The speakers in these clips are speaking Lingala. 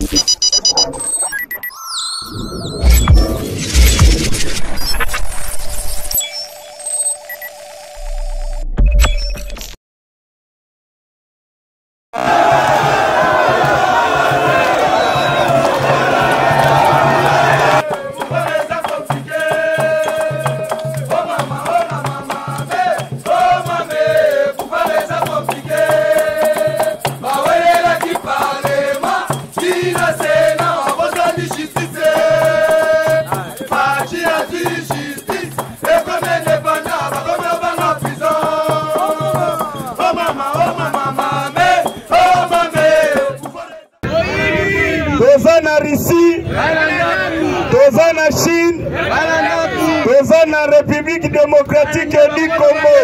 Tozana Russie, Tozana Chine, Tozana République démocratique du Congo.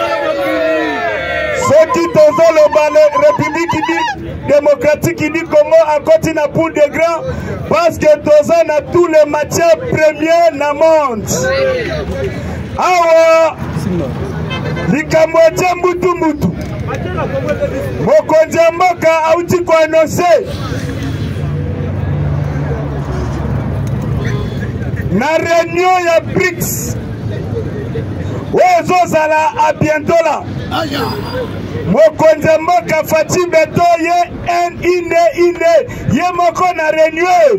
Ceux qui Tozana la République démocratique du Congo à côté na poule de grand parce que Tozana tous les matières premières na monde. Awa likamwaje mutu mokonzi mboka auti ko annoncer na réunion ya BRICS ozozala a bientôt là mokonzi mboka Fatim Beto ye ine ye moko na réunion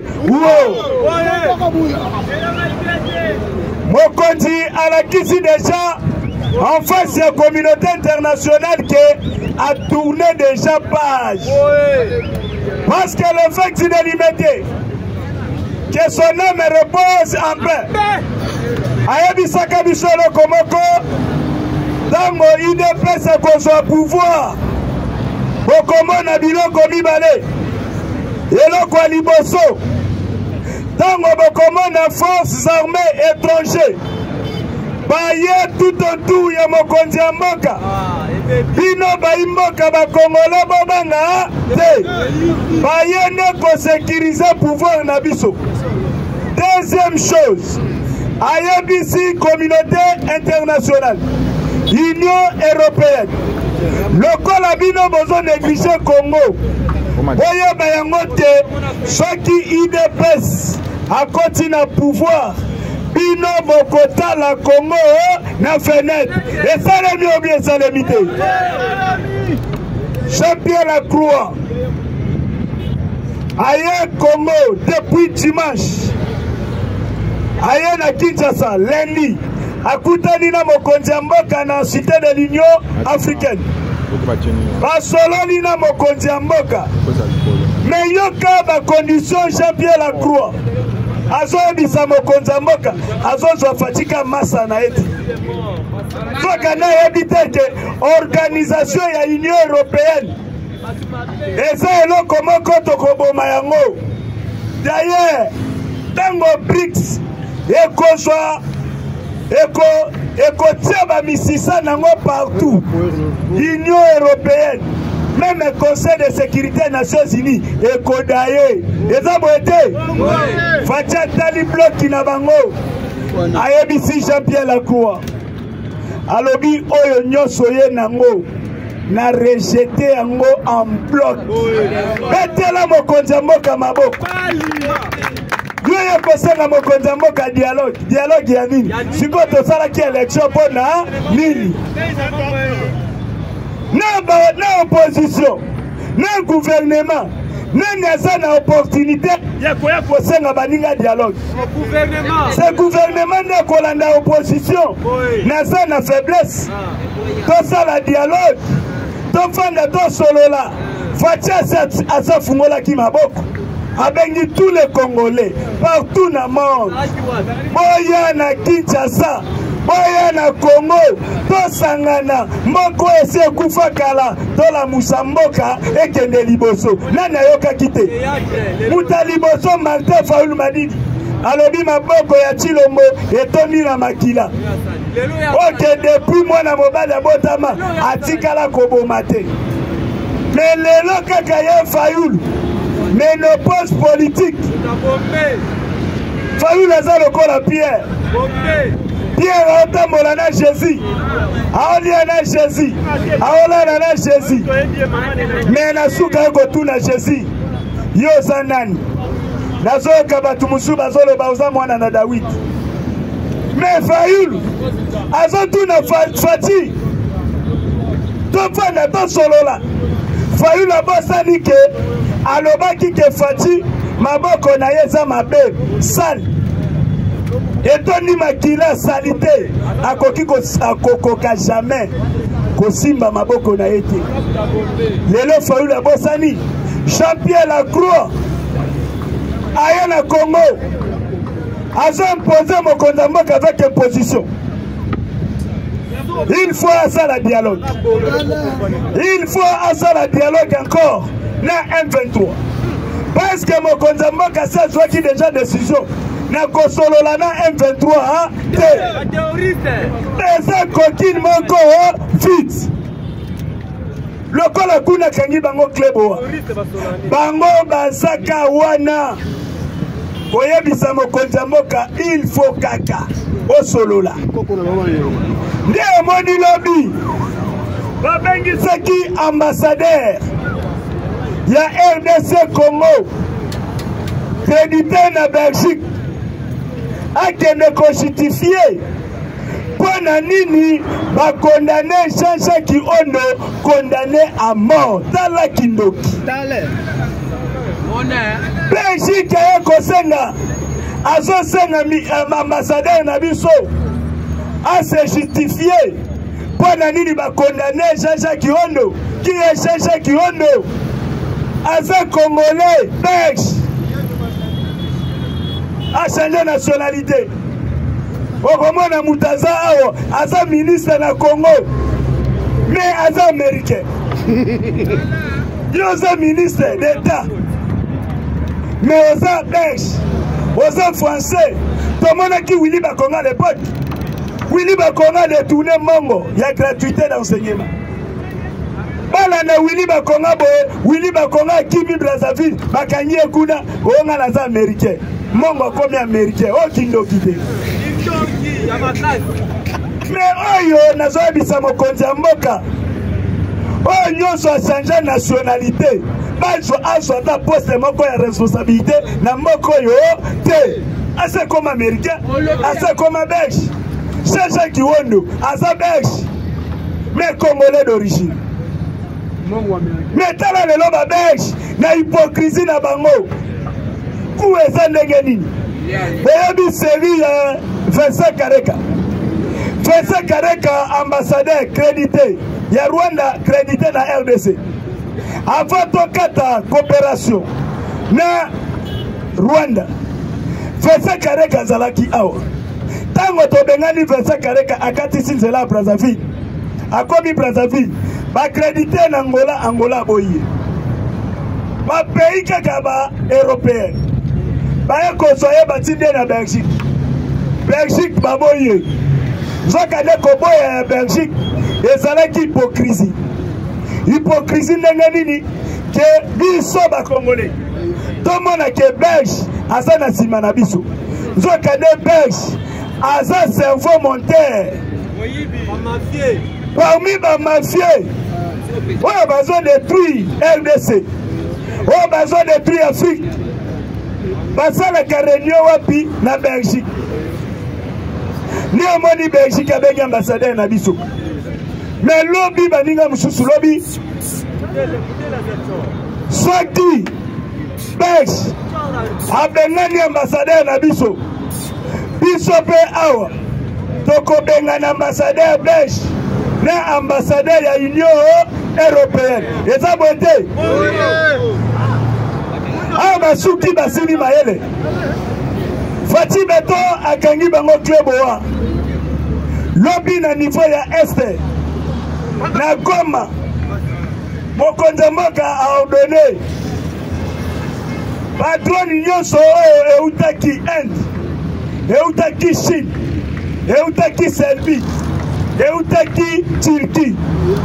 mokonzi alakisi déjà en face de la communauté internationale qui a tourné déjà page. Parce que le fait qu'il est limité, que son âme repose en paix. Ayabisaka Bisolo Komoko, dans mon IDPS qu'on soit pouvoir, Bokomo Nabiloko Mibale, Eloko Liboso, dans mon Bokomo na forces armées étrangères. Baye tout autour ya mokonzi ya mboka bino baimboka bakongole bobanga te baye ne ko sécuriser pouvoir na biso. Deuxième chose, ayebisi communauté internationale, Union européenne, lokola bino bozo négliger Congo boye bayango te soki IDPS akoti na pouvoir bino bokota la Congo na fenêtre et ça le mieux bien ça limité. Jean-Pierre Lacroix aye Congo depuis dimanche aye na Kinshasa lundi akutani na mokonzi ya mboka na cité de l'Union africaine basololi na mokonzi ya mboka mais yoka ba condition Jean-Pierre Lacroix azoyebisa mokonzi ya mboka azozwa fatika masa na eti soka na yebi te ke organisation ya Union européenne eza eloko moko tokoboma yango. D'ailleurs ntango BRICS ekozwa ekotia bamisisa nango partout, Union européenne même le Conseil de sécurité des Nations Unies et Kodaye. Les abouétés, Fatia Tali bloc qui n'a pas ayebisi Jean-Pierre Lacroix. Alobi oyo nyosoye nango na rejeté yango en bloc. Betela mokonzi mboka maboko. Yoye kosenga mokonzi mboka dialogue ya nini? Siko tosala ki élection pona nini? Na opposition, na gouvernement, na opportunité, ya kosenga baninga dialogue. Ce gouvernement na kolanda opposition, na faiblesse. Tout ça la dialogue, tout fanda to solola. Fatia asa fungola ki maboko. Abengi tous les Congolais partout dans le monde. Boya na Kinshasa. Boya na Congo, to sangana, moko ese kufa kala, to la musamboka, ekende liboso. Nana yoka kite. Muta liboso Martin Faoul Madidi. Alobi maboko ya Chilombo, etondi na makila. Ok, depuis moi na mobali ya botama, atikala kobomate. Mais lelo kaka ya Faoul, ménopause politique. Faoul aza lokola Pierre. Pierre aotambola na Jésus, aolia na Jésus, aolana na Jésus, mais na suka yoko tu na Jésus. yo oza nani nazoyoka bato mosusu bazoloba oza mwana na Dawidi mais Fayulu azotuna Fati tofanda tosolola Fayulu abosani ke alobaki ke Fati maboko na ye eza mabe sale etondi makila salite akokoka jamais kosimba maboko na ye te lelo Fayulu abosani Jean-Pierre Lacroix aye na Congo azo imposer mokonzi ya mboka avec imposition. Il faut à la dialogue. Il faut à la dialogue encore na M23. Parce que mokonzi ya mboka sa zwaki déjà décision na kosolola na M23 te eza kokine moko vite lokola kuna kangi bango klebo bango bazaka wana oyebisa mokonzi ya mboka il faut kaka osolola nde omoni lobi babengisaki ambassadeur ya RDC Congo crédité na Belgique akende kojustifier pona nini ba condamné Chacha Kiondo condamné à mort tala kindoki Belgique ya kosenga azosenga ambassadeur na biso a se justifier pona nini ba condamné Chacha Kiondo qui est Chacha Kiondo aza congolais belge a changé nationalité. Okomona mutaza awo aza ministre na Congo mais aza américain. Yo aza ministre d'État mais aza belge, aza français. Tomona ki Willy Bakonga à l'époque. Willy Bakonga détourné mongo, il y a gratuité d'enseignement. Bala na Willy Bakonga boye, Willy Bakonga kimi Brazzaville, bakanyi ekuna onga naza américain. Mongo comme américain, oh kindoki te. Mais oyo nazoyebisa mokonzi ya mboka oyo nyonso achangé nationalité bazwa azwa ata poste moko ya responsabilité na mboka oyo te ase comme américain ase comme belge Chacha Kiondo asa belge mais congolais d'origine mais tala lelo ba belge na hypocrisie na bango ku eza ndenge nini oyebi série Vincent Kareka. Vincent Kareka, ambassadeur crédité. Il y a Rwanda crédité dans RDC. Avant ton kata coopération, na Rwanda. Vincent Kareka zalaki awa. Tango to bengani Vincent Kareka akati sinzela Brazzaville. Akomi Brazzaville. Ba crédité na Angola boye. Ba pays kaka ba européen. Ba ekosoye batinde na Belgique. Belgique baboye. Zokade koboye Belgique ezalaki hypocrisie. Hypocrisie ndenge nini ke biso ba congolais. Tomona ke belge aza na sima na biso. Zokade belge aza cerveau monteur. Parmi ba mafieux. Oyo bazo détruire RDC. Oyo bazo détruire Afrique. Basala réunion wapi na Belgique. Ni omoni Belgique avec ambassadeur na biso. Mais lobby baninga mususu lobby. Swati Belge abengani ambassadeur na biso. Biso pe awa. Toko bengana ambassadeur Belge na ambassadeur ya Union Européenne. Eza bonté. Ah basuki basini mayele. Fati Beto akangi bango club wa. Lobby na niveau ya Este. Na Goma. Mokonzi mboka a ordonné. Patroni nyonso oyo eutaki Inde. Eutaki Chine. Eutaki Serbie. Eutaki Turquie.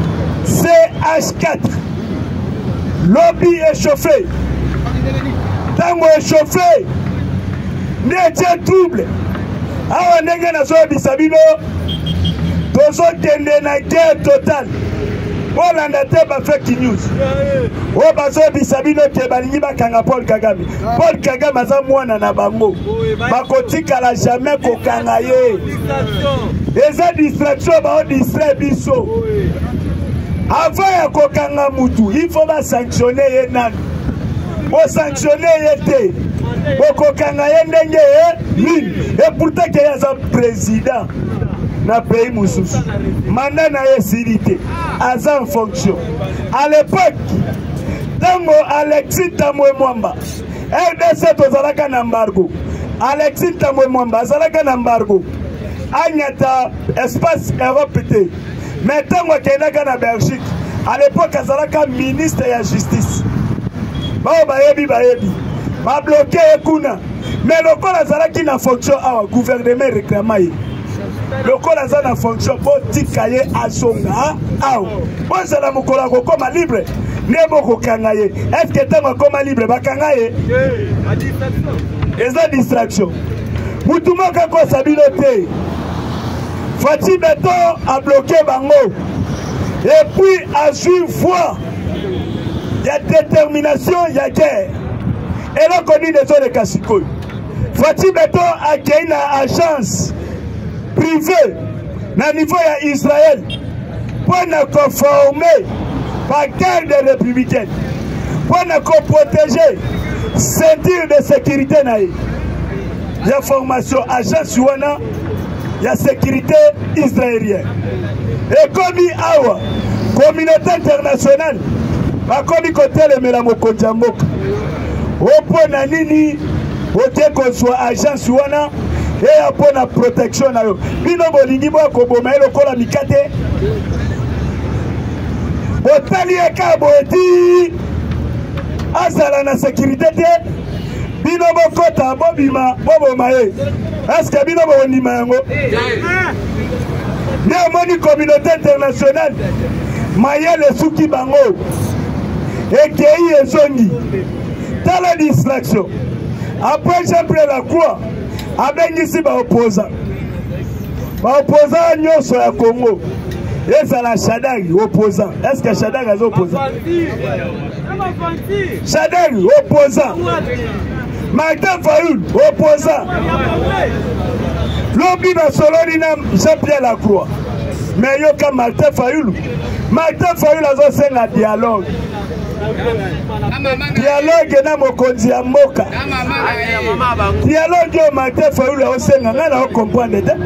CH4. Lobby échauffé. Tango échauffé. N'est-ce trouble. Awa ndenge na so bisabino tozo kende na guerre totale. bolanda te ba fake news o bazo bisabino ke balingi bakanga Paul Kagame. Paul Kagame aza mwana na bango bakotikala jamais kokanga ye eza distraction bao distrait biso avant ya kokanga mutu il faut ba sanctionner ye nani bo sanctionner ye te kokanga ye ndenge ye nini et pourtant que yaza président na pays mususu mandat na ye silité aza en fonction à l'époque tango Alexis Tamwe Mwamba RDC tozalaka na embargo Alexis Tamwe Mwamba azalaka na embargo anyata espace Europe te mais tango akendaka na Belgique à l'époque azalaka ministre ya justice bao bayebi ba bloqué ekuna mais lokola azalaki na fonction awa gouvernement réclama ye lokola aza na fonction botika ye asonga awa bozala mokolo akokoma libre ne bokokanga ye est-ce que ntango akoma libre bakanga ye eza distraction mutu moko akosa bino te Fati Beton a bloqué bango et puis a suivi foi il y a détermination il y a guerre et là on dit des autres Kasikoy Fati Beton a créé une agence privée na niveau ya Israël pour nous conformer par garde républicaine pour nous protéger ceinture de sécurité na ya formation agence wana ya sécurité israélienne et comme awa communauté internationale bakomi kotelemela mokonzi ya mboka opona nini ote kozwa agence wana eya mpona protection na yo bino bolingi bokoboma ye lokola mikate botali eka boeti azala na sécurité te bino bokota bobima boboma ye est-ce que bino bondima yango nde omoni communauté internationale mayele esuki bango ekei ezongi tala distraction après Jean-Pierre Lacroix abengisi baopposant nyonso ya Congo ezala Shadari opposant est-ce que Shadari aza opposant Shadari opposant Martin Fayoul opposant lobi basololi na Jean-Pierre Lacroix mais yoka Martin Fayoul azosenga dialogue na mokonzi ya mboka dialogue yo Martin Fayoul azosenga nga na comprendre te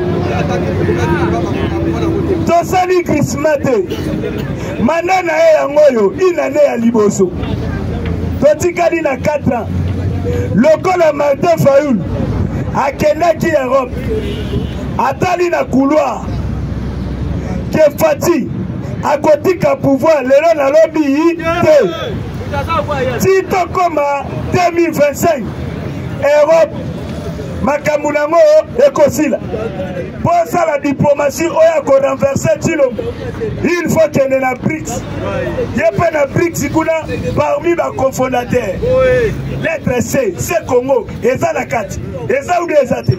tosali grisma te manda na ye yango oyo inane ya liboso totikali na 4 ans lokola Martin Fayoul akendaki Europe atali na couloir ke Fati akotika pouvoir lelo na lobi te ti tokoma 2025 Europe makambo nango ekosila po sala diplomatie oyo akorenverse tilo il faut kende na BRICS ye mpe na BRICS kuna parmi bacofondateur lettre C Congo eza na kati eza ude eza te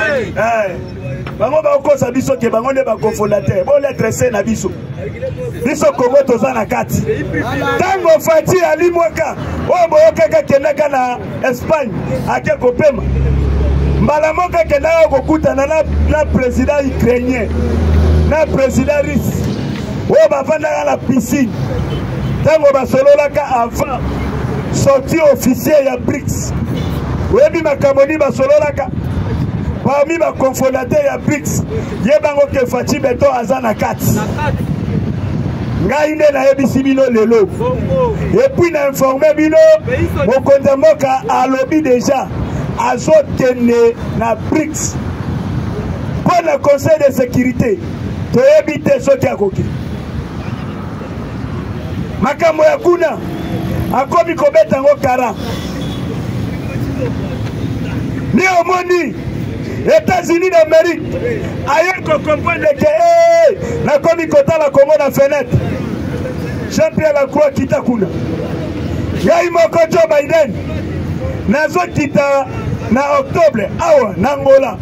bango bakokosa biso ke bango nde bacofondateur bo lettre C na biso Congo toza na kati tango Fati alimwaka oyo boyokaka kendaka na Espagne ake kopema mbala moka kendaka kokutana na président ukrainien na président russe oyo bavandaka na piscine tango basololaka avant sortie officielle ya BRICS oyebi makambo nini basololaka parmi baconfondateur ya BRICS yebango ke Fati Beton aza na kati ngai nde nayebisi bino lelo epuis na informe bino mokonzi ya mboka alobi deja azokende na BRICS pour le conseil de sécurité toyebi te soki akoki makambo ya kuna akomi kobeta yango kara ni omoni États-Unis d'Amérique aye comprendre que nakomi kotala Congo na fenêtre Jean-Pierre Lacroix kita kuna yai moko Joe Biden nazo kita na octobre awa na Angola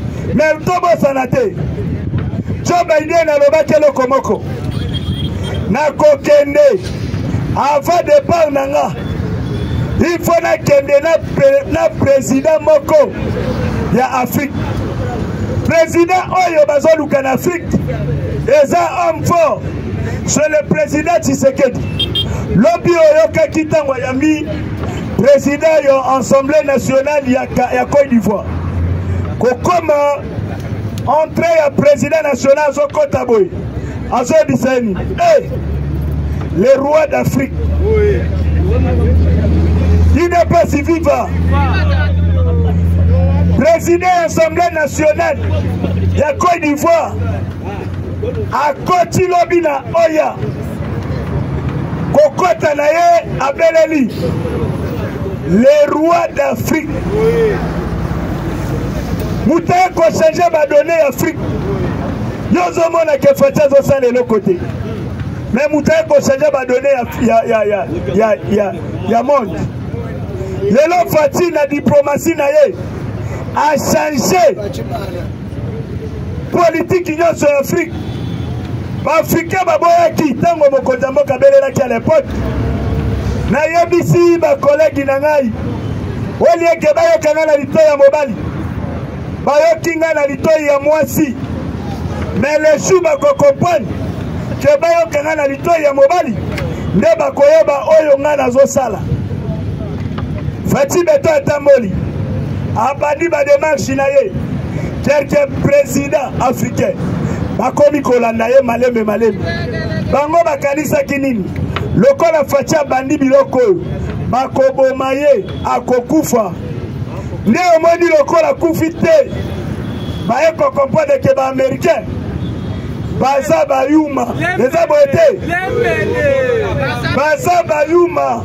mais tobo sanate Joe Biden alobaki eloko moko na kokende avant départ nanga il faut na kende na président moko ya Afrique président oyo bazoluka na Afrique eza homme fort c'est le président Tshisekedi lobi oyo kakitango ya mi président yo Assemblée nationale ya Côte d'Ivoire kokoma entrée ya président national Zokota boy azo disani les rois d'Afrique il n'est pas si vivant président de l'Assemblée nationale de Côte d'Ivoire à Koti Lobina Oya Kokota Naye Abeleli les rois d'Afrique Moutaye ko changer ba donner Afrique Yozo mona ke facha zo sale le côté mais Moutaye ko changer ba donner ya monde Lelo Fati la diplomatie naye a changé politique union sur l'Afrique. Africain baboyaki tango mokonzi mboka belelaki à l'époque. Na yebisi ba collègue na ngai. Olieke bayoka na litoyi ya mobali. Bayoki nga na litoyi ya mwasi. Mais les chou ba comprendre que bayoka na litoyi ya mobali. Nde bakoyeba oyo nga nazo sala. Fati beto atamboli. Abadi ba démarche na ye. Quelques présidents africains. Bakomi kolanda ye maleme. Bango bakanisa kinini. Lokola facha bandi biloko. Bakoboma ye akokufa. Nde omoni lokola kufite. Baye ko comprendre que ba américain. Baza bayuma. Eza boete. Baza bayuma.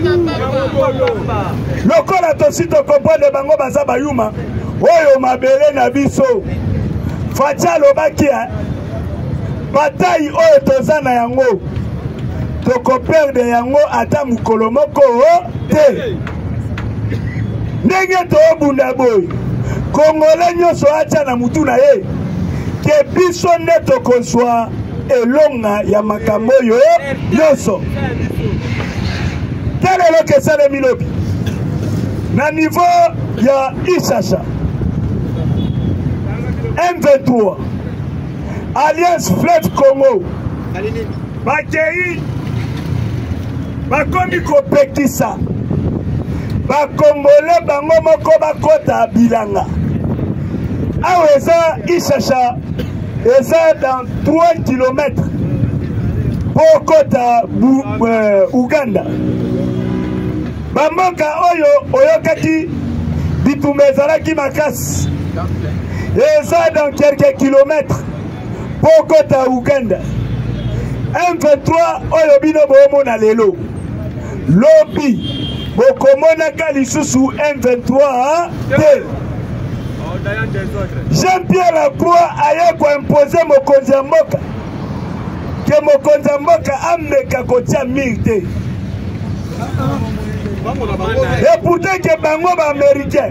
Lokola tosito comprendre bango baza bayuma. Oyo mabele na biso. Facha lobakia. Bataille oyo tozana yango. Toko perde yango ata mukolo moko te. Ndenge to bunda boy. Kongole nyoso acha na mutu na ye. Ke biso nde tokozwa elonga ya makambo yo nyoso. Kelelo kesale milobi. Na niveau ya Ishasha. M23 Alliance Fleuve Congo Bakei Bakomi kopekisa Bakongole bango moko bakota bilanga Aweza Ishasha Eza dans 3 km pour kota Uganda Bamoka oyo oyokaki bitumezalaki makasi Eza dans quelques kilomètres pour kota Uganda. M23 oyo bino bomona lelo. Lobi bokomona kalisusu M23 te. Jean-Pierre Lacroix aye ko imposer mokonzi ya mboka. Ke mokonzi ya mboka ameka kotia mirte. Et pourtant que bango ba américain.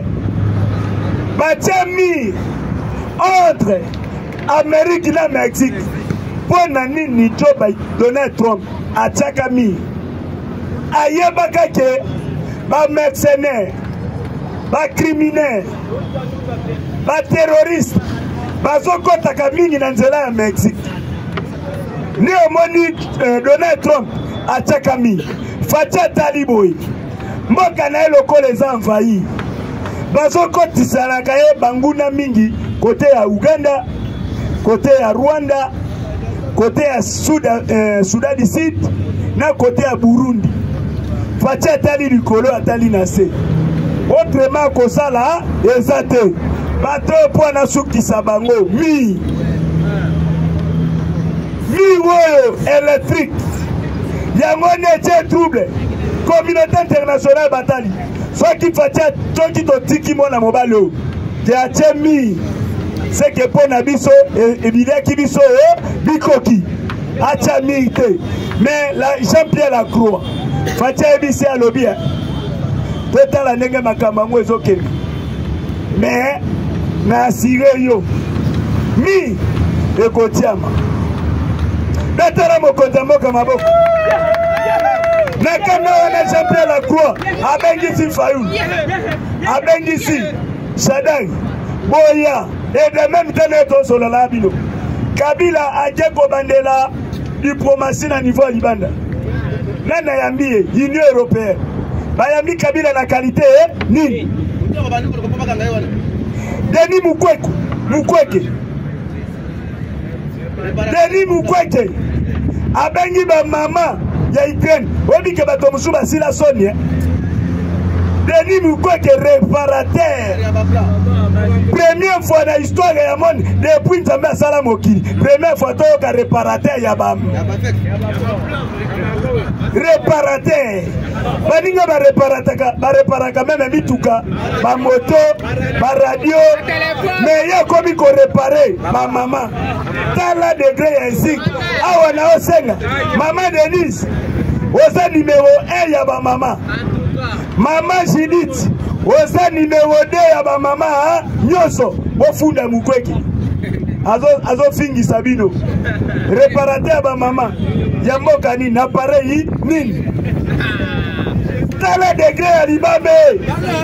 Batia entre Amérique et Mexique pour nani Joe Donald Trump à Tchakami ayebaka ke ba mercenaires ba criminels ba terroristes bazokotaka mingi na nzela ya Mexique ni omoni Donald Trump à Tchakami facha taliboy mboka na lokola les envahis bazokotisa na kaye banguna mingi côté à Uganda, côté à Rwanda, côté à Soudan du Sud, na côté à Burundi. Facha atali likolo atali nase. Autrement que ça là, ezate. Bateau pour na sukisa bango mi woyo électrique. Yango ne trouble. Communauté internationale batali. Soit qui facha toki to tiki mona mobalo. Ya mi c'est que pour Nabiso et Bileki Biso Bikoki acha mite mais la Jean-Pierre Lacroix fatia ebisi à lobby tota la ndenge makambo ezokende mais na assuré yo mi ekotiama betara mokonza mboka maboko nakanda wana champion la croix abengisi Fayoul abengisi Shadai Boya et de même temps solo la bino Kabila aje ko bandela diplomatie na niveau libanda nana yambie Union européenne bayambi Kabila na qualité nini Denis Mukwege Denis Mukwege abengi ba mama ya Ukraine obike bato musuba sila Sonia Denis Mukwege réparateur première fois dans l'histoire ya monde depuis Nzambe asala mokili première fois toyoka réparateur ya ba réparateur baninga ba réparaka même mituka ba moto ba radio mais ya komi ko réparer ba mama tala degré ainsi awa na osenga mama Denise oza numéro 1 ya ba mama Mama Judith oza numéro 2 ya ba mama nyoso bofunda Mukwege azo fingi sabino réparateur ba mama ya mboka nini appareil nini tala degré ya libabe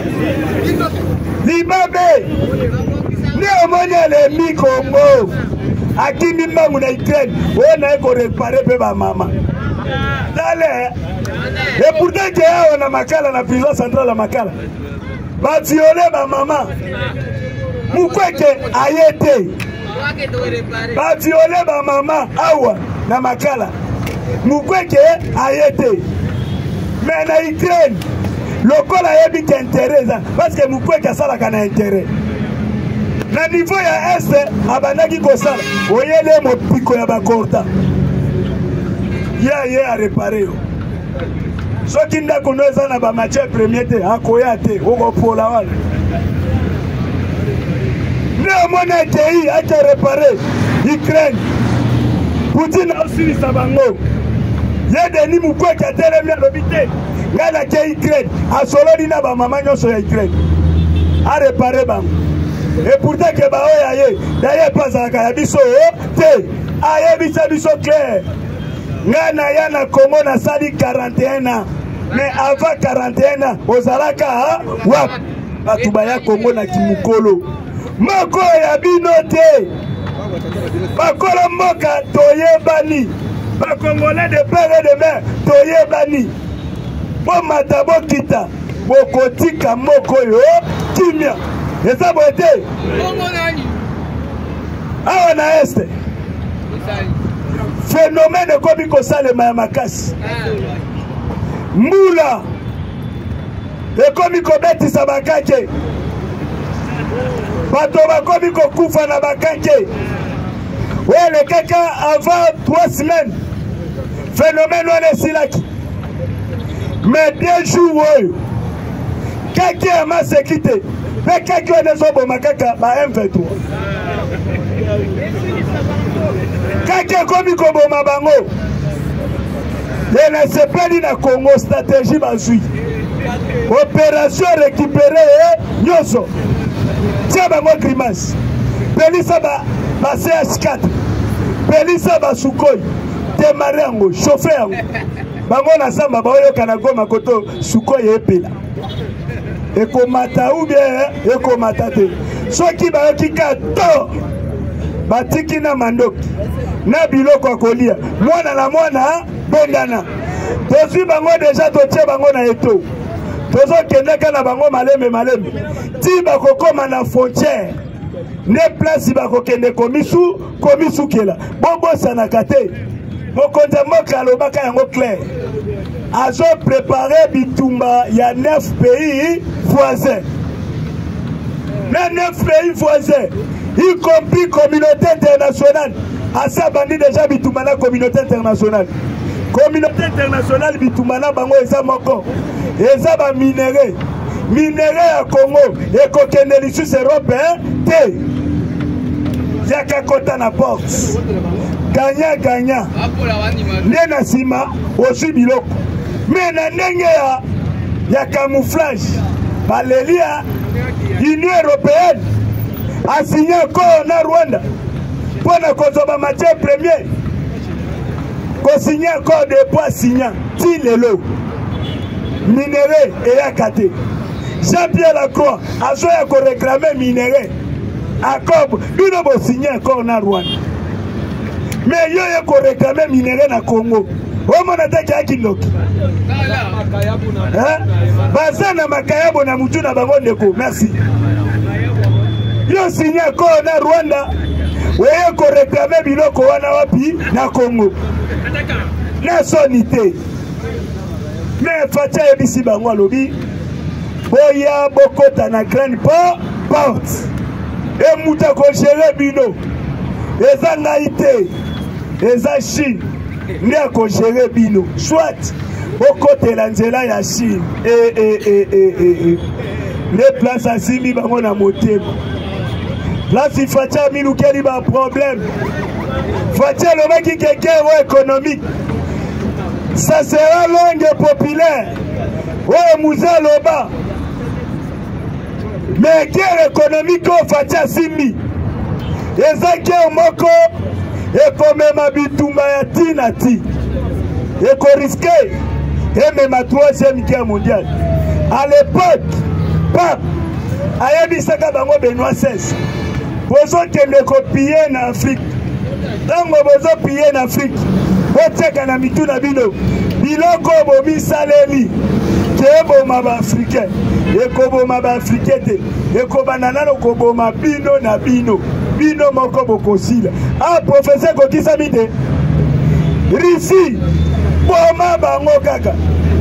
ne omoni le mikombo akimi mbangu na Ukraine ona eko réparer pe ba mama dale et pourtant que on a makala na prison centrale la makala ba violer ba mama Mukwege ayete ba violer ba mama awa na makala Mukwege ayete mais na Ukraine lokola yebi ki intérêt parce que Mukwege asala kana intérêt na niveau ya est abandaki kosala oyele mopiko ya bakorta ye a réparer soki ndako no eza na ba matière première te akoya te okopola wana ne mona tei ake réparer Ukraine Poutine osilisa bango ye Denis Mukwege atelemi alobi te ngai nake Ukraine asololi na bamama nyonso ya Ukraine a réparer bango et pourtant ke baoyo ye daye epazalaka ya biso te ayebisa biso clair ngai na ya na Congo nasali 41 ans mais avant 41 ans ozalaka wapi bato baya Congo na kimukolo moko ya bino te bakolo mboka toyebani bakongolais de père et de mère toyebani bomata bokita bokotika moko yo kimia eza boye te awa na este phénomène ekomi kosalema ya makasi mbula ekomi kobetisa bakake bato bakomi kokufa na bakake oyelekaka avant 3 semaines phénomène wana esilaki mais 2 jours oyo kaki ya maseki te mpe kaki wana ezoboma kaka ba M23 kaki ekomi koboma bango ye na sepeli na Congo stratégie bazwi opération récupérée nyonso tia bango grimace pelisa ba CH4 pelisa ba Sukhoi démarrer yango chauffer yango bango na samba baoyoka na Goma koto Sukhoi epela ekomata ou bien ekomata te soki bayoki ka to batiki na mandoki na biloko ya kolia mwana na mwana bondana tozwi bango deja totie bango na eto tozokendeka na bango malembe ti bakokoma na frontière ne place bakokende komisukela bobosanaka te mokonzi mboka alobaka yango clair azo préparer bitumba ya 9 pays voisins na 9 pays voisins y compris communauté internationale asa bandi déjà bitumba na communauté internationale bitumba na bango eza moko eza ba minéraux ya Congo ekokende lisusu Europe te yaka kota na porte ganya nde na nsima ozwi biloko me na ndenge ya camouflage balelia Union européenne asigné accord na Rwanda mpo na kozwa ba matière première signer accord de poids signant ti lelo minéré et yakate Jean-Pierre Lacroix a joué pour réclamer minéré accord bino bo signer accord na Rwanda mais yo ye ko réclamer minéré na Congo o mona taki akiloki bazana makayabo na mutu na bango ndeko merci yo signer accord na Rwanda oye ko réclamer biloko wana wapi na Congo na sonité mais facha ebisi bango alobi boya bokota na grande porte et muta ko gérer bino eza ngaite eza Chine ndi ko gérer bino soit bokotela nzela ya Chine les places asimi bango na motema place facha milukeli ba problème facha le mec qui est guerre économique ça sera longue et populaire. Ouais, Moussa Loba. Mais guerre économique au Fatia Simi. Et ça guerre moko et comme ma bitumba ya tinati. Et qu'on risquait et même la troisième guerre mondiale. À l'époque, pape, Ayabi Saka Bango Benoît XVI. Besoin que les copier en Afrique. Tant que besoin de piller en Afrique. Oteka na mitu na bino biloko bomi saleli kebo maba africain ekobo maba africain te ekobana nano koboma bino na bino moko bokosila professeur kokisa mite Risi boma bango kaka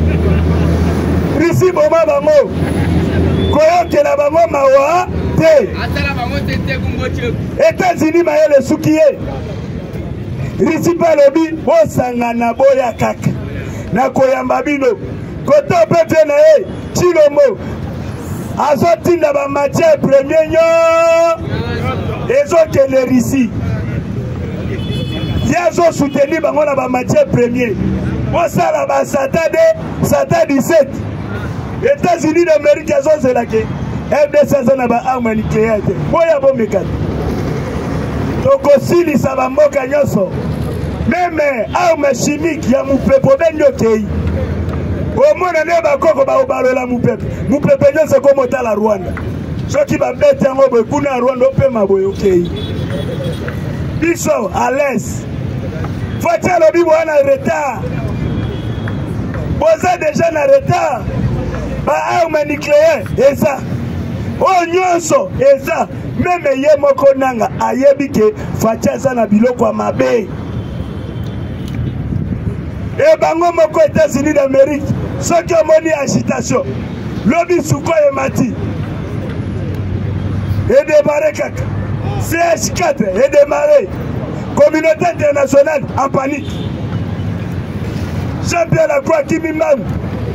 Risi boma bango koyokela bango mawa te États-Unis mayele sukiye Risi palobi bosangana boya kaka na koyamba bino koto pepe na ye Chilomo azotinda ba matière premier nyo ezokele Risi yazo soutenir bango na ba matière premier bosala ba Sata 17 États-Unis d'Amérique azozelake FDC na ba arme nucléaire boya bomekata tokosilisa bamboka nyonso même arme chimique ya mupepe benyokei omona ne bakoko baobalola mupepe nyonso komotala Rwanda soki babete yango boye kuna Rwanda opema boye okei biso à l'aise fatia lobi boana retard boza déjà na retard ba arme nucléaire eza o nyonso eza même ye moko nanga ayebi ke fatia eza na biloko ya mabe e bango moko États-Unis d'Amérique soki omoni agitation lobi suko emati edémarre kaka CH4 edémarre communauté internationale en panique Jean-Pierre Lacroix Kimimam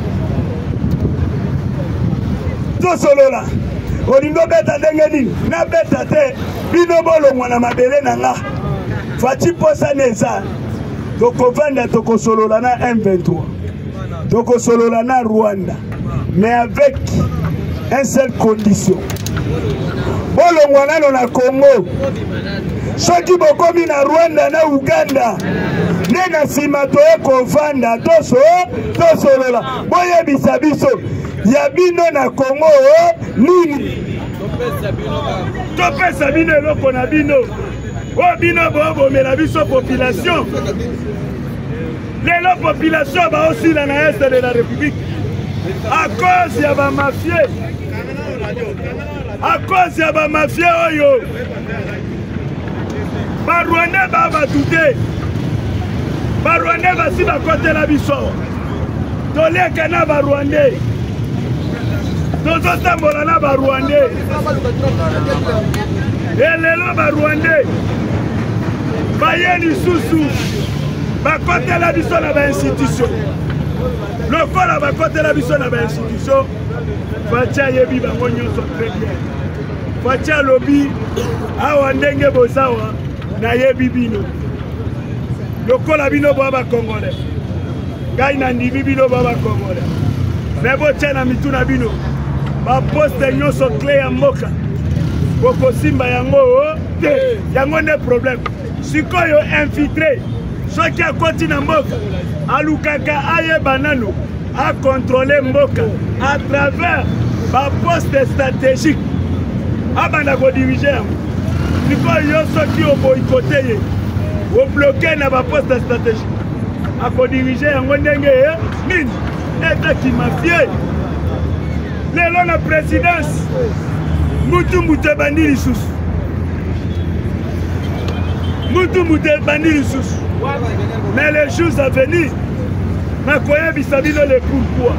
tosolola olingo beta ndenge nini na beta te bino bolongwa na mabele na nga fati posa neza tokovanda tokosolola na M23 tokosolola na Rwanda mais avec une seule condition bolongwa nano na Congo soki bokomi na Rwanda na Uganda nde na nsima toye kovanda tosolola boyebisa biso ya bino na Congo nini topesa bino eloko na bino o bino bobomela biso population lelo population baosila na est de la République à cause ya bamafie oyo barwandais babatute barwandais basi bakotela biso toleka na barwandais tozotambola na barwandais elelo barwandais baye lisusu bakotela biso na bainstitution lokola bakotela biso na bainstitution fatia yebi bango nyonso très bien fatia lobi awa ndenge bozawa na yebi bino lokola bino boa bakongole ngai na ndimi bino boa bakongole me botia na mitu na bino baposte nyonso cle ya mboka bokosimba yango te yango nde problème sikoyo infiltré soki akoti na mboka alukaka aye banano a contrôler mboka à travers ba poste stratégique abanda ko diriger sikoyo yo soki oboykote ye obloqué na ba poste stratégique ako diriger yango ndenge nini eta ki mafie lelo na présidence mutu bandi lisusu mutu bandi lisusu mais les jours à venir nakoya bisabino le pourquoi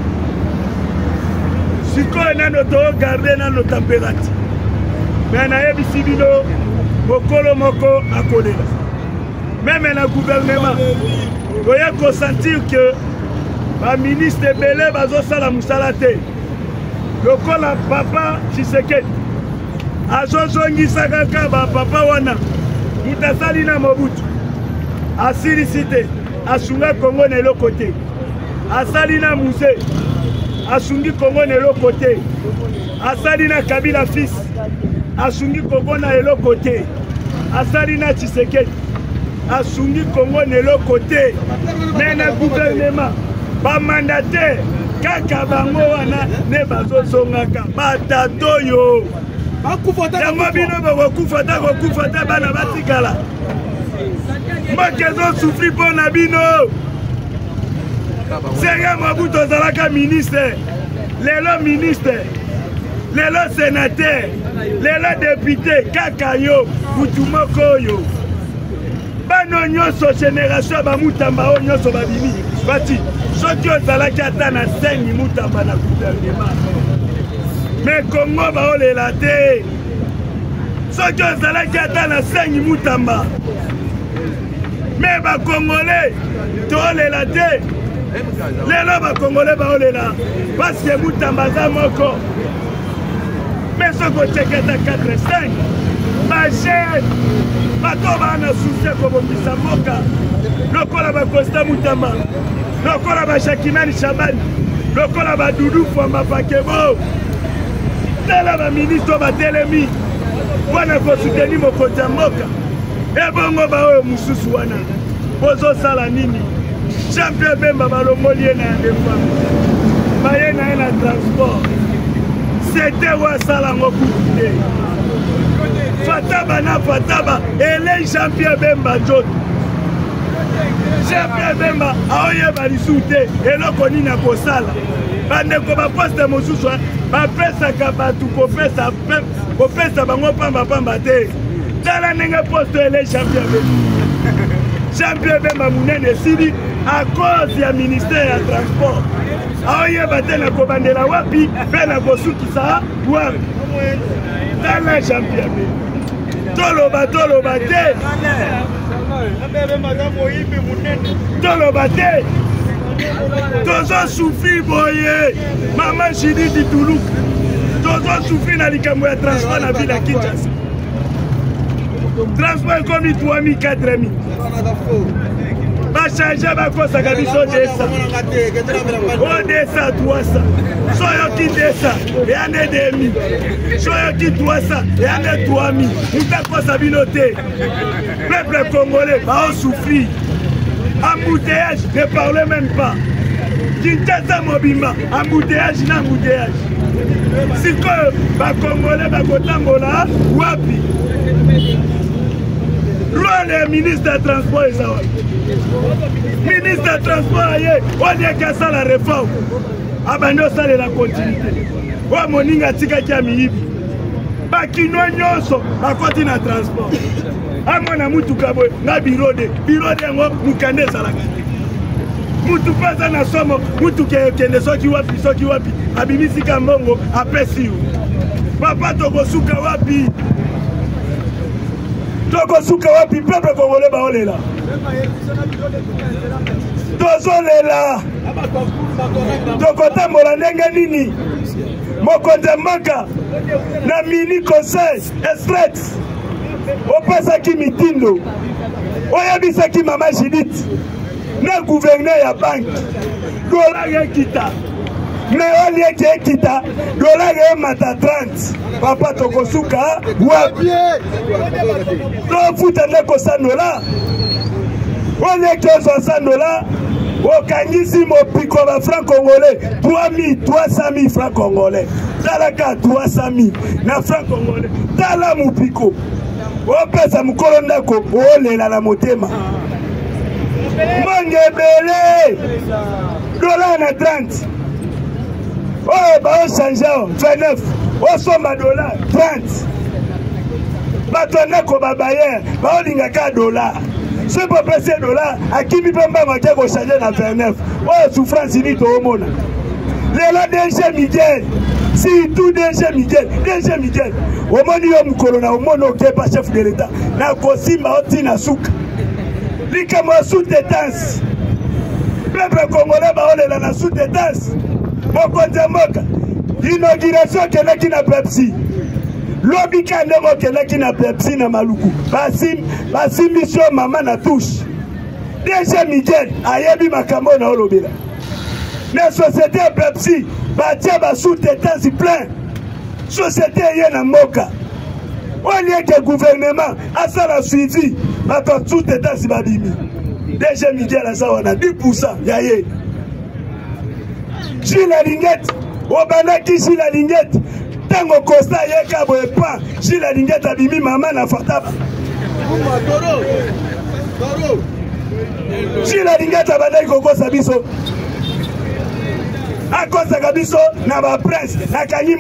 sikoyo nano togarde nano température mais nayebisi bino mokolo moko akolela même na gouvernement toye kosentir que baministre ebele bazosala mosala te lokola papa Tshisekedi azozongisa kaka bapapa wana mutu asali na Mobutu asilisi te asunga Kongo na eloko te asali na Muse asungi Kongo na eloko te asali na Kabila fils asungi Kongo na eloko te asali na Tshisekedi asungi Kongo na eloko te mais na gouvernement ba mandataire kaka bango wana ne bazosongaka batato yo yango bino bakokufa ta bana batikala mboka ezosufri mpo na bino senge Mobutu ozalaka ministre lelo sénateur lelo député kaka yo mutu moko oyo bano nyonso génération bamutamba oyo nyonso babimi bati soki ozalaki ata na 5 mutamba na gouvernement mais Kongo baolela te soki ozalaki ata na 5 mutamba mais bakongole tolela te lelo bakongole baolela parce que mutamba aza moko mais soki ocheketa 4-5 bagene bato bana susi kobongisa mboka lokola bakosta mutamba lokola bashakimani shabani lokola badudu fwamba pakebo tala baministre batelemi wana kosuteni mokonzi ya mboka ebongo baoyo mosusu wana bozosala nini champion Bemba balongoli ye na ya defame baye na ye na transport sete wasala ngo kutu te fataba na fataba ele champion Bemba njoto champion Bemba aoyeba lisu te eloko nini akosala bandeko baposte mosusu bapesaka bato kopesa bango pambapamba te tala ndenge poste ele champion Bemba champion Bemba munene esili à cause ya ministère ya transport aoyeba te na kobandela wapi mpe na kosukisa wapi tala champion Bemba toloba te toloba te tozosufri boye mama Judith Tuluka tozosufri na likambo ya transport na ville ya Kinshasa transport ekomi 3000 4000 bachange bakosaka biso desa odesa 300 soyoki desa eyande 2000 soyoki 300 eyande 3000 mutakosa bino te peuple congolais baosufrir embouteillage ne parle même pas Kinshasa mobimba embouteillage na embouteillage sikoyo bakongolais bakotambola wapi loin le ministre de transport ezawa ministre de transport aye oliaki asala réforme abandi osalela continuité oyo moninga atikaki ya miyibi bakino nyonso bakoti na transport amona mutuka boye na birode yango mukande ezalaka te mutu mpe aza na somo mutuka ekende soki wapi abimisika mbongo apesi yo papa tokosuka wapi peuple congolais baolela tozolela tokotambola ndenge nini mokonzi mboka na mini conseil estret opesaki mitindo oyebisaki mama Judith na gouverneur ya banque dollar ekita mais olieki ekita dollar emata 30 papa tokosuka wapi tofuta nde kosanola On est que 60 $. Au Kangisi, mon pico va franc congolais. 300 000 francs congolais. Talaka 300 000. Na franc congolais. Tala mon pico. On passe à mon colondako. Oh, la motema. Mangebele. Dollar na 30. Oh, bah, on change 29. Oh, somma dollar 30. Batona ko babaye. Bah, on lingaka dollar. Ce pour passer $, à qui mi peut pas changer dans 29. Oh, souffrance inite au monde. Les DG Miguel. Si tout DG Miguel. Au monde, il y a un colonna, au monde, qui n'est pas chef de l'État. Na kosi maoti na souk. Likamo sous-détance. Peuple congolais, on est dans la sous-détance. Moka. Inauguration qui n'a Pepsi. Lobby kandemo qui n'a Pepsi na maluku. Basi mission maman na touche. Déjà Miguel ayebi makambo na olobela. Mais société Pepsi batia ba sous-traitance plein. Société yena moka. On y est que gouvernement a ça la suivi. Bato sous-traitance babimi. Déjà Miguel a ça on a 10% yaye. Gilles Lingette, Obanaki Gilles Lingette. Tango Costa yeka boepa, Gilles Lingette abimi maman na fataba. Gilles Lingette abadai koko sabiso. Akosa kabiso na ba prince, na kanyi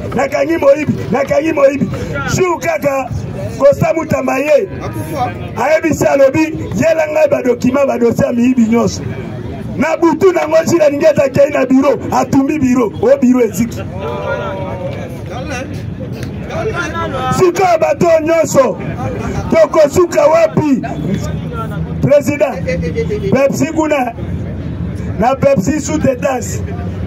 moibi. Jou kaka Costa Mutambaye. Ayebi salobi, yela ngai ba document ba dossier miibi nyonso. Na butu na ngo Gilles Lingette akei na bureau, atumbi bureau, o bureau eziki. Sika bato nyonso toko suka wapi président Pepsi kuna na Pepsi sous-traitance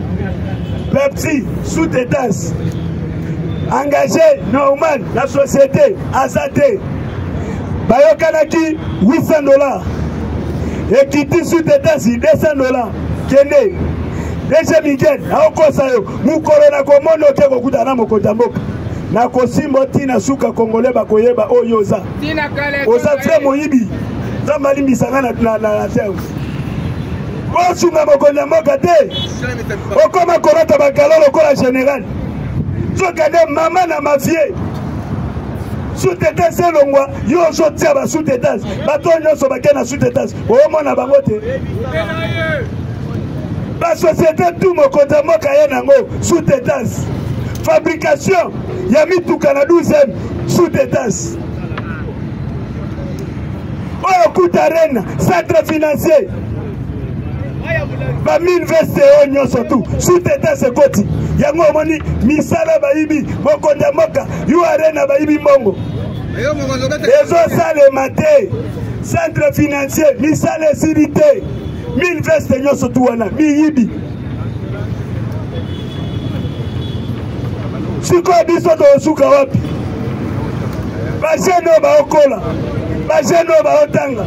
engagé normal la société Azate bayokanaki $800 ekiti sous-traitance $200 kende Déjà Miguel, aokosa yo, mukolo na komono te kokuta na mokota mboka. Na kosimbo tina suka kongole bakoyeba oyoza. Oza tre moyibi. Zamba limbisanga na terre. Osunga mokonda mboka te. Okoma korata bakalolo kola général. Sokade mama na mafie. Sous-traitance longwa, yo zo tia ba sous-traitance. Bato nyonso bakena sous-traitance. Omona bango te. La société tout mon côté sous-traitance. Fabrication, il y a mis tout Canada 12e sous-traitance. Oh, coûte arène, centre financier. Ba 1000 vestes oignon surtout. Sous-traitance koti. Yango moni misala baibi, mokonda moka, yu arena baibi mongo. Ezo sale maté. Centre financier, misala sirité. 1000 vestes nyoso tuwana biyibi siko biso to suka wapi bajeno ba okola bajeno ba otanga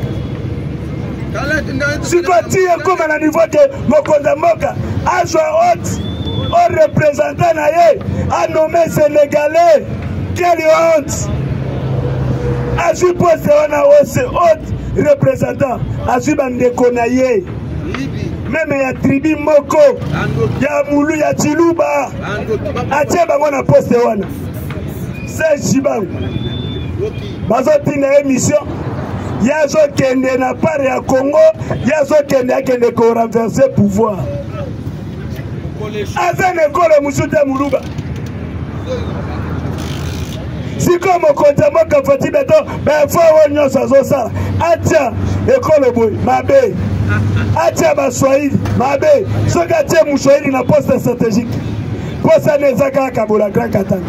siko tie koma na niveau que mokonza moka azwa haute au représentant na ye a nommé sénégalais quelle honte azwi poste wana ose haute représentant azwi bandeko na ye même ya tribu moko ya mulu ya chiluba atie bango na poste wana c'est chibango bazotina émission yazo kende na part ya Congo yazo kende akende ko renverser pouvoir azane kolo musute muluba siko mokonza moka fati beto befo nyonso azosala atia ekolo boy mabe atia baswahili mabe soki atie muswahili na poste stratégique poste neza kaka bola grand katanga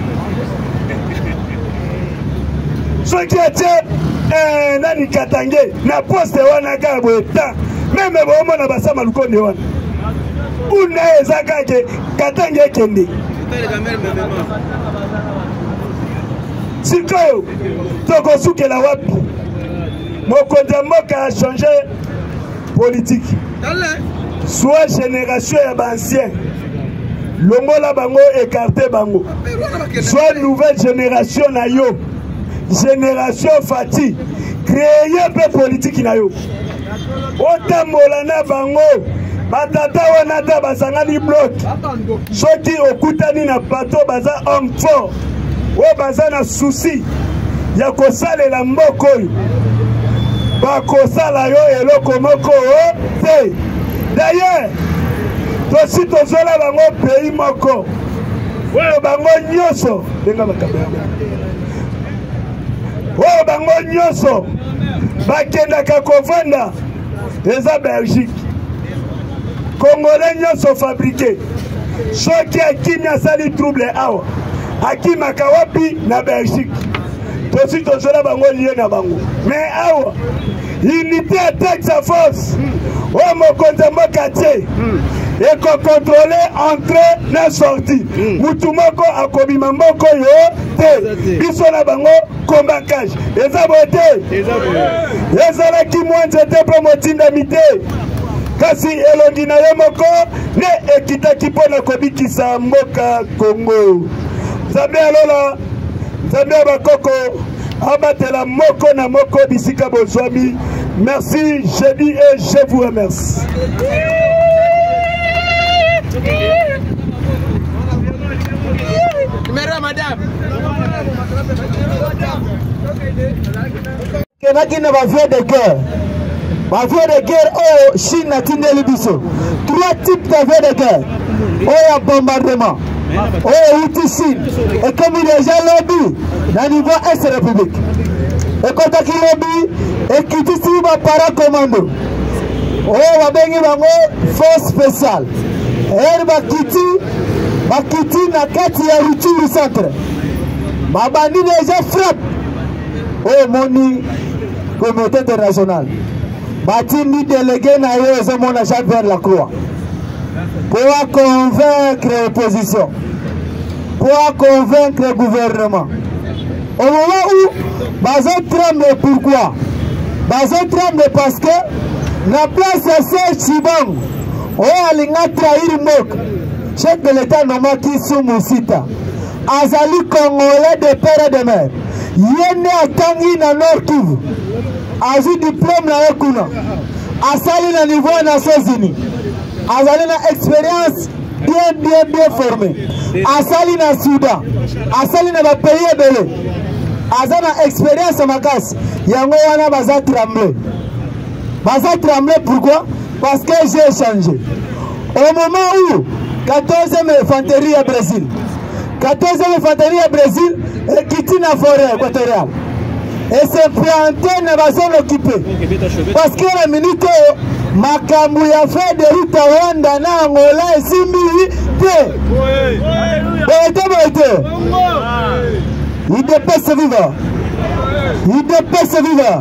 soki atie nani katange na poste wana kaka boye ta meme bomona basama lukonde wana una eza kaka katange ekende sikoyo tokosukela wapi mokonza moka a changé politique soit génération ya bancien longola bango écarté bango soit nouvelle génération na yo génération fati créer peu politique na yo otambola na bango batata wana ata basangani bloc soki okutani na bato baza homme fort oyo baza na susi ya kosalela mboka oyo bakosala yo eloko moko te. D'ailleurs tosi tozola bango pays moko oyo bango nyonso denga bakabela oyo bango nyonso bakendaka kovanda eza Belgique. Congolais nyonso fabriqué soki akimi asali trouble awa akimaka wapi na Belgique. Tosi tozola bango lié na bango mais awa unité attaque sa force oyo mokonzi mboka tie ekokontrole entrée na sortie mutu moko akobima mboka oyo te biso na bango kombakage eza bote ezalaki mwa nzete mpo motindami te kasi elongi na ye moko ne ekitaki mpo na kobikisa mboka Congo. Nzambe alola nzambe ya bakoko abatela moko na moko bisika bozwami. Merci, je dis et je vous remercie. Madame. Kenakina bavio de guerre. Bavio de guerre au Chine na tindeli biso. 3 types d'avions de guerre. Au bombardement. Au outil Chine. Et comme il est déjà lobby, dans niveau Est République. Et quand il lobby, et qui tisse ba paracommando. Oh, babengi bango force spéciale. Et bakiti na kati ya Rutshuru centre. Babandi déjà frappe. Oh, moni communauté internationale. Batini délégué na yo ezomona Jean-Pierre Lacroix. Pour convaincre l'opposition. Pour convaincre le gouvernement. Au moment où Bazin tremble, pourquoi? Bazin tremble parce que la place de Serge Chibang, on a l'inga trahir Mok, chef de l'État nommé Kissou Moussita, Azali Congolais de père et de mère, Yéné à Tangi na Nord Kivu, Azu diplôme na Ekuna, Asali na niveau des Nations Unies, Azali na expérience bien formée, Asali na Soudan, Asali na ba pays belé. Azana expérience makasi yango wana baza tremblé pourquoi? Parce que j'ai changé au moment où 14e infanterie à Brésil 14e infanterie à Brésil et quitte la forêt équatoriale et se planté na bazon occupé parce que la minute makambu ya fait de route Rwanda na Angola esimbi te il dépasse vivre. Il dépasse vivre.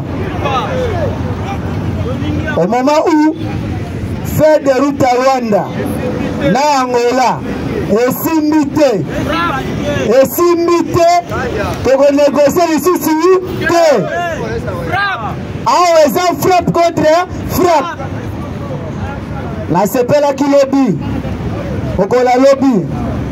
Au moment où fait des routes à Rwanda, na Angola, et simité, pour négocier les soucis, ah, ils ont frappe contre frappe. La CPLA qui lobby, au la lobby,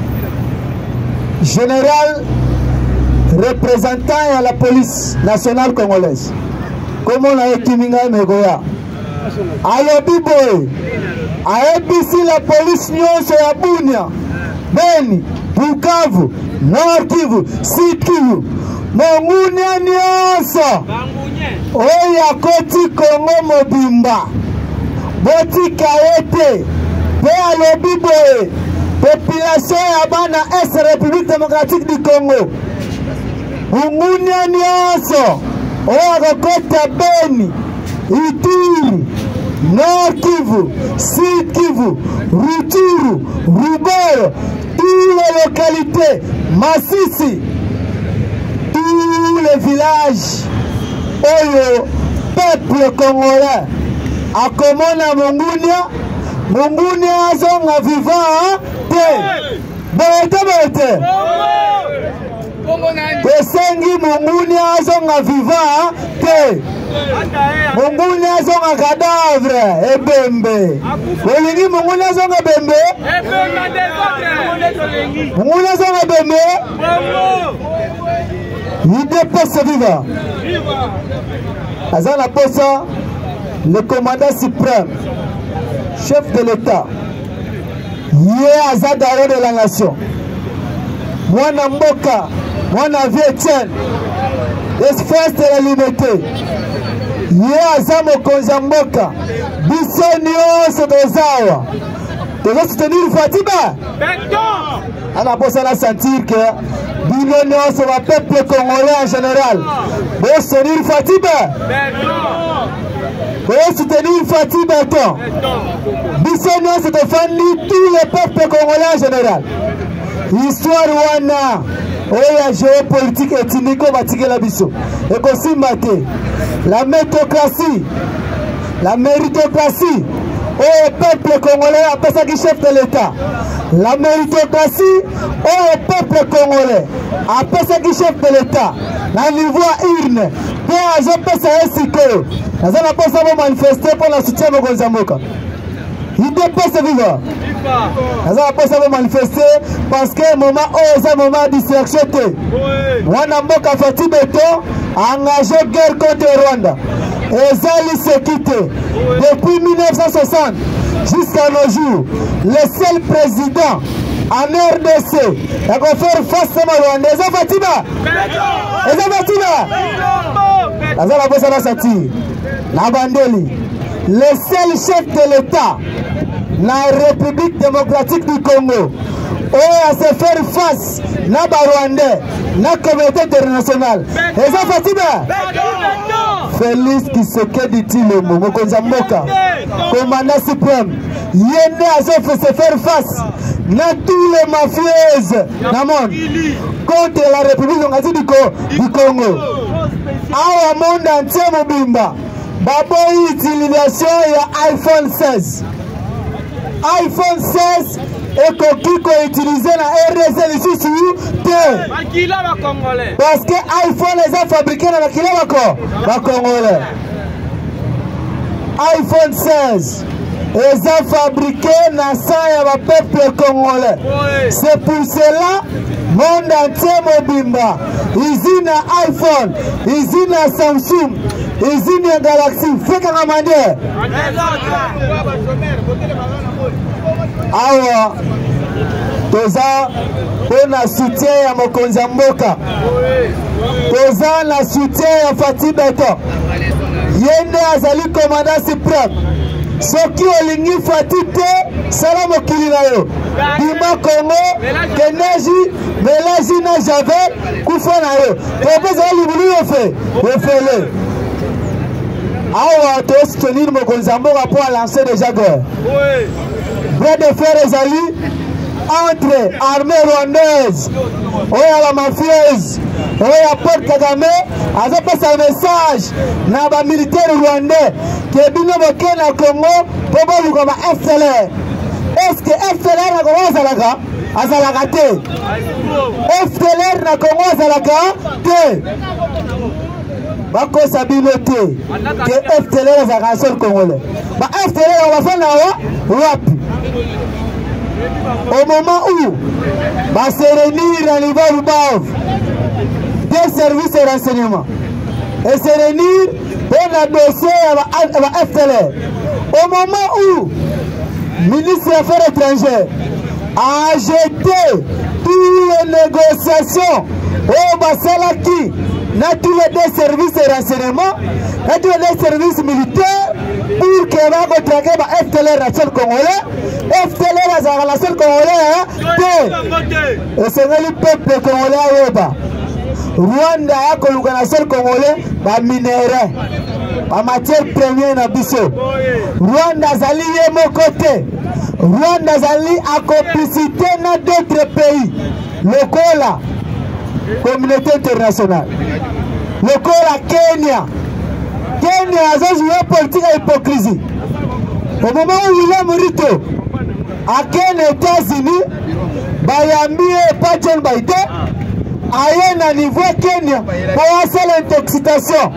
général. Représentant à la police nationale congolaise. Comme on a équiminga Megoya. Alors, Biboy, a ébissi la police nyonso ya Bunia, Beni, Bukavu, Nord Kivu, Sud Kivu, Mongunia nyonso. Oya koti Kongo mobimba. Boti kaete. Pe alo Biboy, population ya bana Est République démocratique du Congo. Mungunia nyonso oya kota Beni, Ituri, Nord Kivu, Sud Kivu, Rutshuru, Rubero, toutes les localités, Masisi, tous les villages, oyo peuple congolais, akomona Mungunia azonga vivant te, bote. Besengi Mungunia azonga vivant te. Mungunia azonga cadavre ebembe. Olingi Mungunia azonga bembe. Mungunia azonga bembe. Il dépasse vivant. Azana posa le commandant suprême, chef de l'État, Yé Azadaro de la nation, Mwana Mboka, Mwana Vietienne, l'espace de la liberté, Yé Azamo Konzamboka, Bissonio Sodozawa, de vous soutenir Fatiba. Alors pour cela sentir que Billonio sur le peuple congolais en général. Vous soutenir Fatiba. Vous soutenir Fatiba. Bissonio se défendre tout le peuple congolais en général. Histoire wana oya géopolitique ethnique batike la biso. Et aussi maté la méritocratie. La méritocratie. Au peuple congolais appelle ça qui chef de l'État. La méritocratie au peuple congolais appelle ça qui chef de l'État. La niveau urne. Pour ajouter ça ainsi que nous allons pas savoir manifester pour la soutien de Gonzamoka. Il dépasse vivre. Nous allons pas savoir manifester parce que moment c'est un moment de distraction. Wanamboka Fati Beto a engagé guerre contre Rwanda. Et Zali s'est quitté depuis 1960 jusqu'à nos jours. Le seul président en RDC qui a fait face à Rwanda. Eza Fatiba. Azala Bosala Sati. La Bandeli. Le seul chef de l'État dans la République démocratique du Congo. À se faire face à Rwanda, à la communauté internationale. Eza Fatiba. Félix Tshisekedi Tshilombo, Mokonzamboka, commandant suprême, Yéné a se faire face à tous les mafieuses dans le monde contre la République du Congo. Au monde entier, Mobimba, Babo utilisation de iPhone 16. iPhone 16 et qu'on utilise dans RDC ici parce que iPhone les a fabriqués dans la Congolais. iPhone 16 les a fabriqués dans le peuple congolais. C'est pour cela monde entier Mobimba, usine à iPhone, usine à Samsung, usine à Galaxy, fait qu'un manière. Awa toza pona soutien ya Mokonzamboka, toza na soutien ya Fati Beto. Yende azali commandant suprême. Soki olingi Fati te sala mokili na yo. Bima Congo keneji melaji na Javel kufa na yo. Topeza libulu yo fele. Awa to soutenir Mokonzamboka pour lancer déjà guerre. Bras de fer ezali entre armée rwandaise oya la mafieuse oya Paul Kagame azopesa message na ba militaire rwandais que bino boke na Congo po boluka ba FDLR. Est-ce que FDLR na Congo azalaka te? FDLR na Congo azalaka te? Bakosa bino te que FDLR azalaka seul Congolais. Ba FDLR on va faire na wapi? Au moment où va se réunir à niveau des services de renseignement et se réunir pour la dossier à la FDLR, au moment où le ministre des Affaires étrangères a jeté toutes les négociations au Basalaki, dans tous les deux services de renseignement, dans tous les deux services militaires, pour que va traquer la FDLR national congolais, FDLR la national congolais, et c'est le peuple congolais. Rwanda a koluka national congolais, ba minerai, ba matière première na biso. Rwanda zali yemo côté. Rwanda zali a complicité dans d'autres pays. Le la communauté internationale. Le la Kenya. Kenya a joué politique à hypocrisie. Au moment où William Ruto a Kenya États-Unis, Bayami et pas John Biden, a un niveau Kenya pour lancer l'intoxication.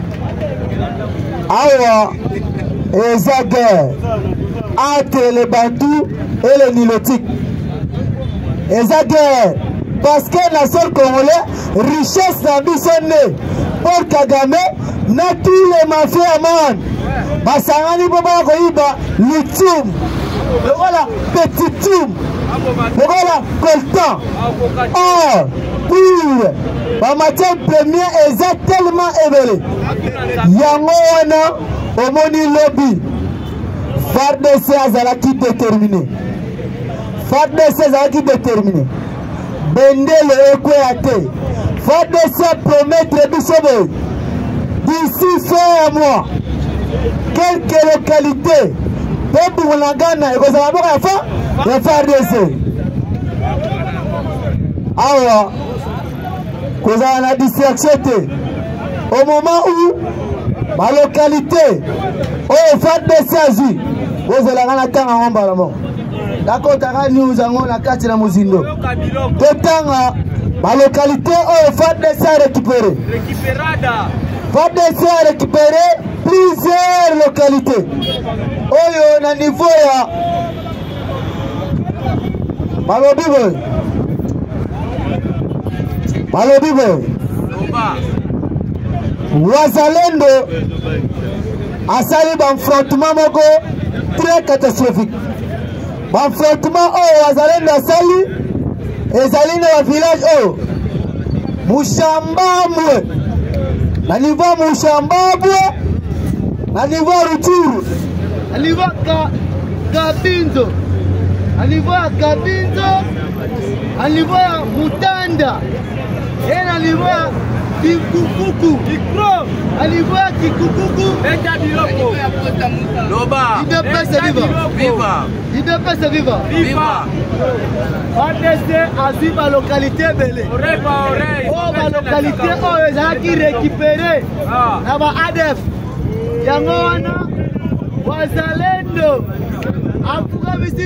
Alors, et guerre entre les Bantous et les Nilotiques. Et guerre parce que la seule Congolais, richesse n'a vu sonner. Pour Kagame, n'a tous les mafias à monde. basangani po baya koyiba lutum lokola petit tum lokola coltan or pure bamatière première eza tellement ebele yango wana omoni lobi FARDC azalaki déterminé FARDC azalaki déterminé bendele ekweya te FARDC promettre biso boye d'ici fin à mois quelques localités peuple Mulangana ekozala boka ya FARDC awa kozala na distraction te au moment où ma localité oyo FARDC azwi ozelanga na tanga ngo mbala moko dakotaka news yango na kati na mozindo totanga ma localité oyo FARDC a récupéré FARDC a récupéré plusieurs localités oyo na niveau ya malobi boy Wazalendo asali b'affrontement moko très catastrophique b'affrontement oyo Wazalendo asali ezali na village oyo Mushambamwe na niveau Mushambamwe na niveau Rutshuru na niveau Kabinzo na niveau ya Kabinzo na niveau ya Mutanda et na niveau ya Kikukuku na niveau ya Kikukuku Loba IDPS viva FARDC azwi ba localité belé o ba localité oyo ezalaki récupéré na ba ADF yango wana Wazalendo afukamisi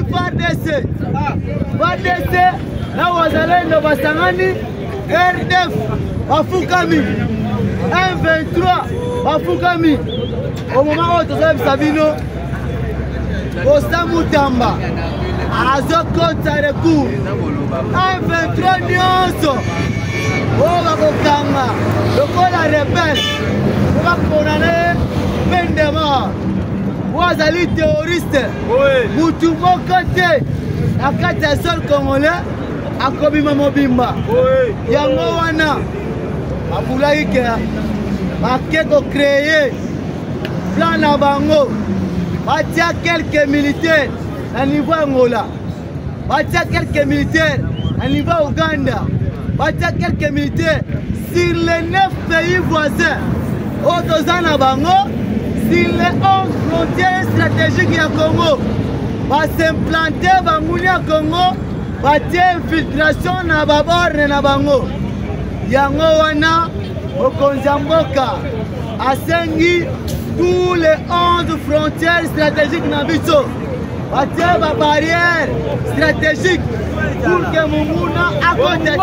FARDC na Wazalendo basangani RDF bafukami M23 bafukami au moment où tozobisa bino Kosta Mutamba azokota recours M23 nyonso oyo bakokanga lokola rebelle bakondane peine de mort wazali terroriste mutu moko te na kati ya sol congolais akobima mobimba yango wana abulaki ke bake kocreye plan na bango batia quelques militaires na niveau Angola batia quelques militaires na niveau Uganda batia quelques militaires sur les 9 pays voisins oyo toza na bango sur les 11 frontières stratégiques ya Congo basimplanter banguni ya Congo batie infiltration na baborne na bango yango wana mokonzi ya mboka asengi tous les 11 frontières stratégiques na biso batie ba barrière stratégique pour que munguna akote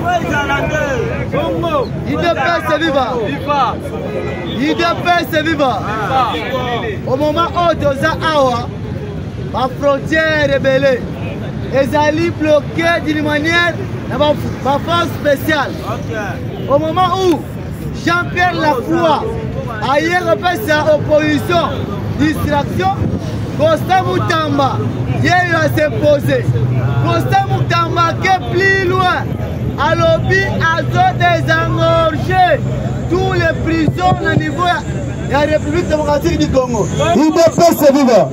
IDPS viva au moment où toza awa ba frontière rebelle ezali bloqué d'une manière na ba force spéciale au moment où Jean-Pierre Lacroix aye repesa opposition distraction Kosta Mutamba yeyo a s'imposer Kosta Mutamba qui est plus loin alobi azo désengorger tous les prisons au niveau de la République démocratique du Congo. IDPS viva.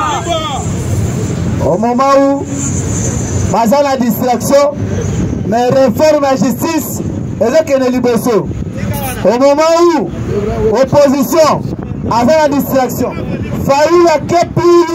Au moment où baza la distraction mais réforme la justice et que libération. Au moment où opposition avait la distraction, Fayou la plus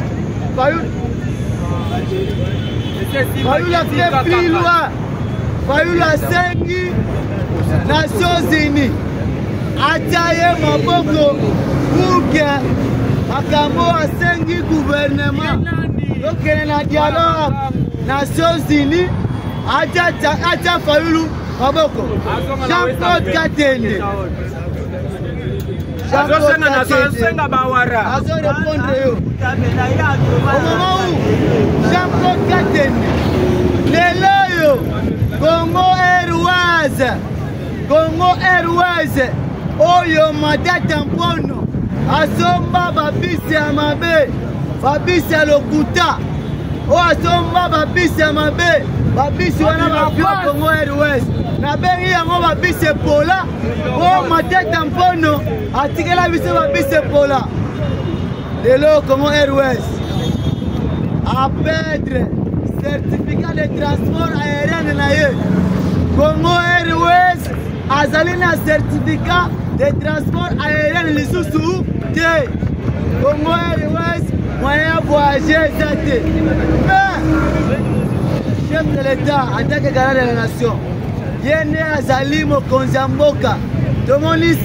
loin, Fayou la 5 Nations Unies, Ataye Maboko pour que Makambo a 5 gouvernements, donc il y a un dialogue Nations Unies, Atia Fayou Maboko, Jean-Claude Katende. Au moment où Jean-Claude Katende, les loyaux, Congo Airways, Oyo Mata Tampono, asomba babisi ya mabe babisi ya lokuta o asomba babisi ya mabe babisi wana bavio Congo Airways nabengi yango babisi epola o mateta mpono atikela biso babisi epola lelo Congo Airways a perdre certificat de transport aérien na ye Congo Airways azali na certificat de transport aérien lisusu te Congo Airways moyen voyager eza te mais chef de l'État en tant que garant de la nation ye nde azali mokonzi ya mboka tomoni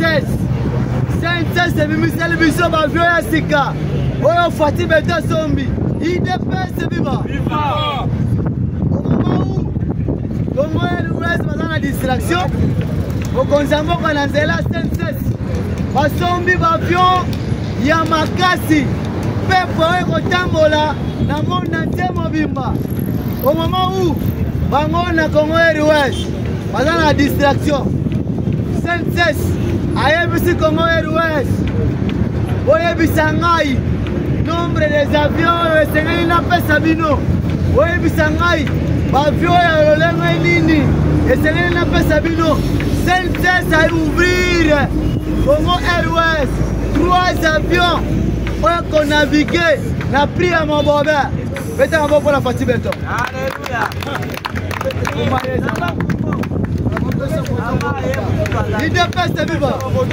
116 ebimiseli biso bavio ya sika oyo Fati Beto Sombi IDPS viva au moment où Congo Airways baza na distraction mokonzi ya mboka na nzela 116 basombi bavio ya makasi pepo oyo kotambola na monde entier mobimba au moment où bango na Congo Airways baza na distraction 116 ayebisi Congo Airways oyebisa ngai nombre des avions oyo esengeli napesa bino oyebisa ngai bavio ya lolenge nini esengeli napesa bino 116 aouvrir Congo Airways 3 avions oyo konavigue na prix ya mobobe beta maboko na Fati Beto IDPS viva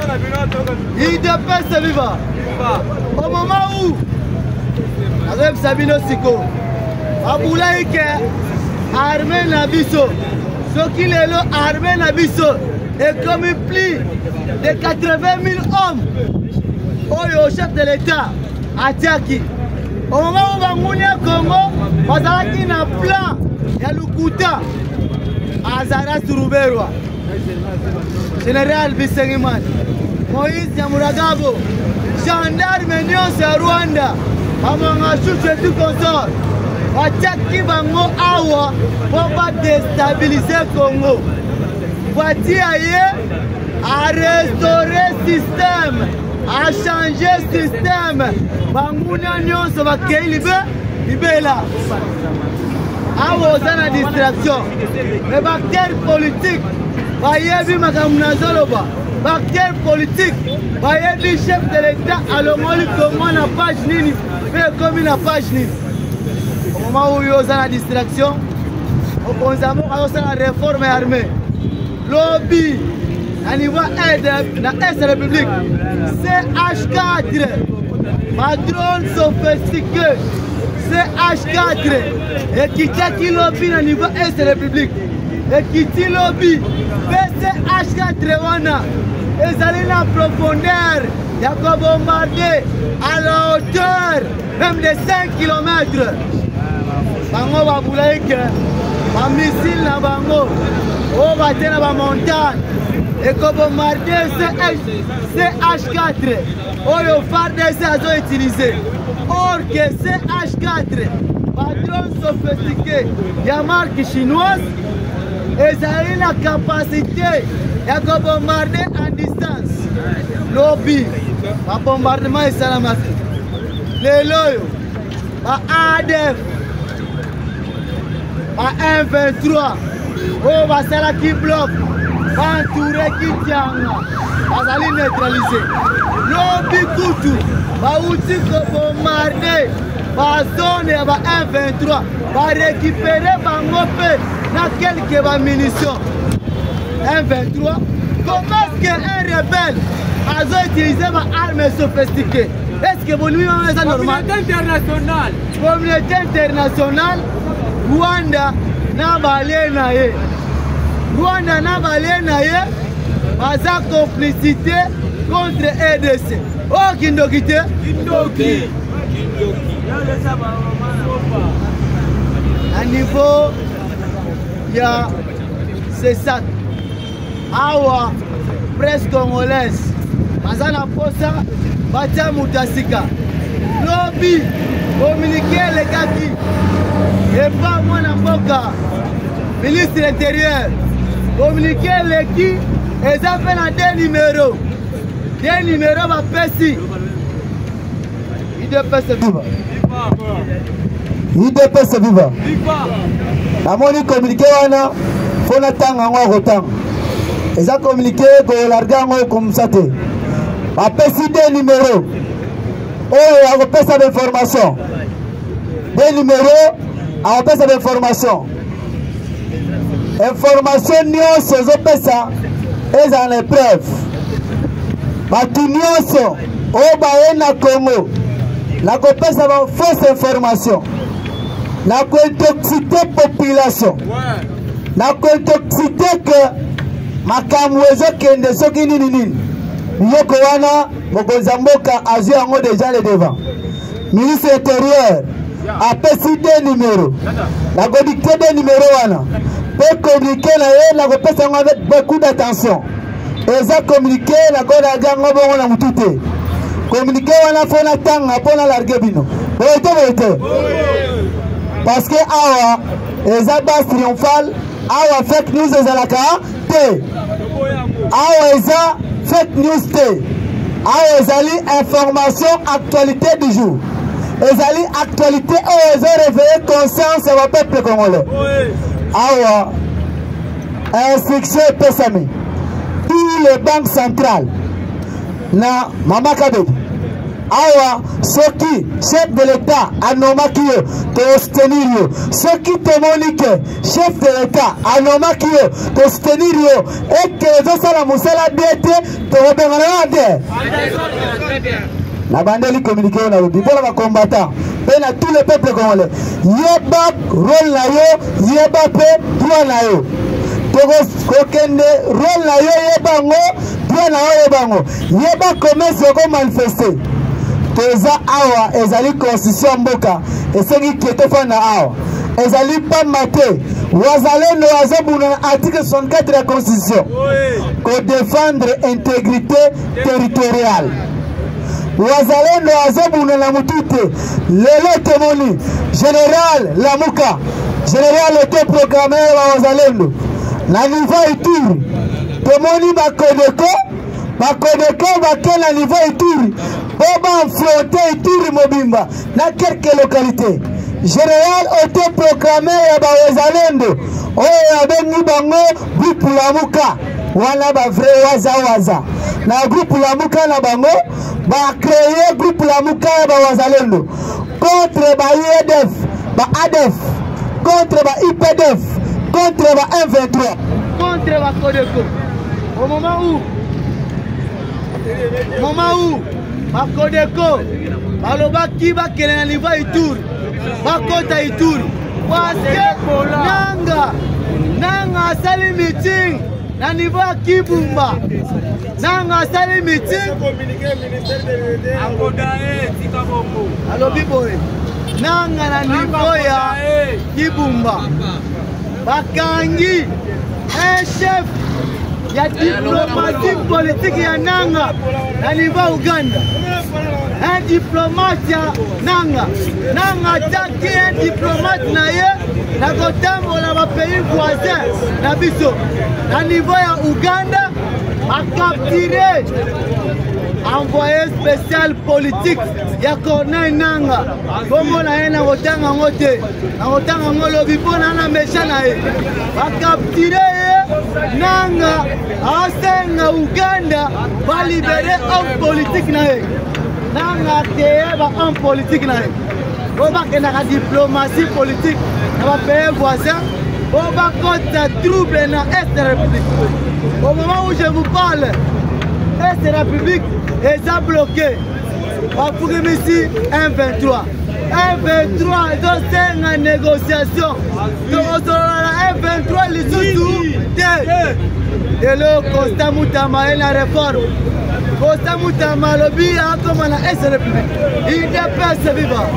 IDPS viva au moment où avec Sabino Siko abulai ke armée na biso soki lelo armée na biso et comme plus de 80 000 hommes oyo chef de l'État atiaki au moment où banguni ya Congo bazalaki na plan ya Lukuta Azara Suruberwa Général Bisengimana Moïse Nyamuragabo gendarme nyonso ya Rwanda amanga chuchu etu consort batiaki bango awa po badestabilize Congo Fati aye a restaurer système a changer système banguna nyonso bakei libela awa oza na distraction mais bacteur politique bayebi makambo nazoloba bacteur politique bayebi chef de l'État alongoli Congo na page nini mpe ekomi na page nini au moment oyo oza na distraction okonzi ya mboka azosala réforme ya armée lobi na niveau na est république CH4 madrone sophistiqué CH4 ekitaki lobi na niveau est république ekiti lobi CH4 wana ezali na profondeur ya kobombarder à la hauteur même de 5 km bango babulai ke bamissile na bango oyo bate na bamontagne ekobombarder CH4 oyo FARDC azoutilize or que CH4 padrone sophistiqué ya marque chinoise ezali na capacité ya kobombarder en distance lobi babombardement esalamaki lelo oyo ba-ADF ba-M23 oyo basalaki bloc bantoureki Tianga bazali neutralisé lobi kutu bauti kobombarder bazone ya ba-M23 barécupere bango mpe na quelques munitions M23 comment est-ce qu'un rebelle a utilisé ma arme sophistiquée est-ce que vous lui avez ça normal communauté internationale Rwanda na balé na ye Rwanda na balé na ye baza complicité contre EDC oh Kindoki te Kindoki à niveau ya c'est ça awa presse congolaise baza na posa batia mutasika lobi communiqué elekaki epa mwana mboka ministre intérieur communiqué eleki eza mpe na 2 numéro des numéros bapesi IDPS viva IDPS viva namoni communiqué wana fona tanga ngo kotanga eza communiqué ko larga ngo comme ça te bapesi des numéros oyo akopesa d'information des numéros akopesa d'information information nyonso ezopesa eza na épreuve bato nyonso oyo baye na Congo nakopesa ba fausse information nakointoxite population nakointoxite ke makambo ezokende soki nini nini biloko wana mokonzi ya mboka azwi yango déjà le devant ministre intérieur apesi des numéros nakodicte des numéros wana mpe communiqué na ye nakopesa yango avec beaucoup d'attention eza communiqué nakodaga yango bongo na mutu te communiqué wana fo natanga mpo nalarge bino boye te boye te parce que awa eza base triomphale awa fake news ezalaka te awa eza fake news te awa ezali information actualité du jour ezali actualité oyo ezoréveille conscience ya bapeuple congolais awa instruction epesami tous les banques centrales na mama kabedi awa soki chef de l'état anomaki yo tosoutenir yo soki tomoni ke chef de l'état anomaki yo tosoutenir yo eke ezosala mosala bien te tokobengana te nabandeli communiqué oyo nalobi mpona bacombattant mpe na tout le peuple congolais yeba rôle na yo yeba mpe droit na yo tokokende rôle na yo yeba ngo droit na yo yeba ngo yeba commerce okomanifeste toza awa ezali constitution mboka esengi ke tofanda awa ezali pamba te wazalendo azobuna na article 64 ya constitution kodefendre intégrité territoriale wazalendo azobuna na mutu te lelo tomoni général Lamuka général ete programme ya wazalendo na niveau Ituri tomoni bakodeko bake na niveau Ituri po baafronte Ituri mobimba na quelques localités général ete programme ya bawazalendo oyo abengi bango groupe Lamuka wana bavrai waza na groupe Lamuka na bango créé groupe Lamuka ya bawazalendo contre ba IEDF ba ADF contre ba IPDF contre ba M23 contre ba Kodeko au moment où ba Kodeko balobaki bakele na niveau Ituri bakota Ituri parce que nanga asali meeting na niveau ya Kibumba nanga asali meeting alobi boye nanga na niveau ya Kibumba bakangi un chef ya diplomatie politique ya nanga na niveau Uganda un diplomate ya nanga ataki un diplomate na ye na kotambola ba pays voisins na biso na niveau ya Uganda a capturé envoyé spécial politique ya Corneille Nanga bongo na ye na kotanga ngo te na kotanga ngo lobi mpona na mesha na ye a capturé ye Nanga asenga Uganda balibere homme politique na ye nanga te ba homme politique na ye o bakendaka diplomatie politique na ba pays voisins o bakota trouble na Est de la République. Au moment où je vous parle, Est de la République est bloqué. Pour ici, 1-23. 1-23, c'est une négociation. Donc, 1-23, les sous-sous, et le Costa Moutama et la réforme. Costa Moutama, le billet comme la Est de la République. Il dépasse vivant.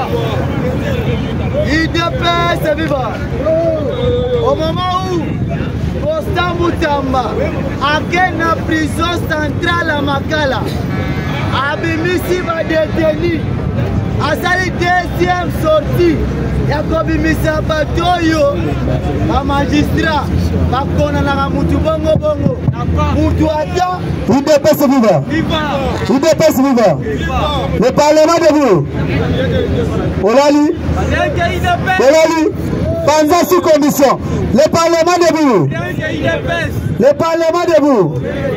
Il dépasse vivant. Au moment où Costa Moutama a gagné la prison centrale à Makala, Abimisi va détenir asali deuxième sortie ya kobimisa bato oyo bamagistrat bakonanaka mutu bongo mutu ata UDPS viva. UDPS viva. Le Parlement debout. Olali. Olali. Panza sous commission. Le Parlement debout. Le Parlement debout.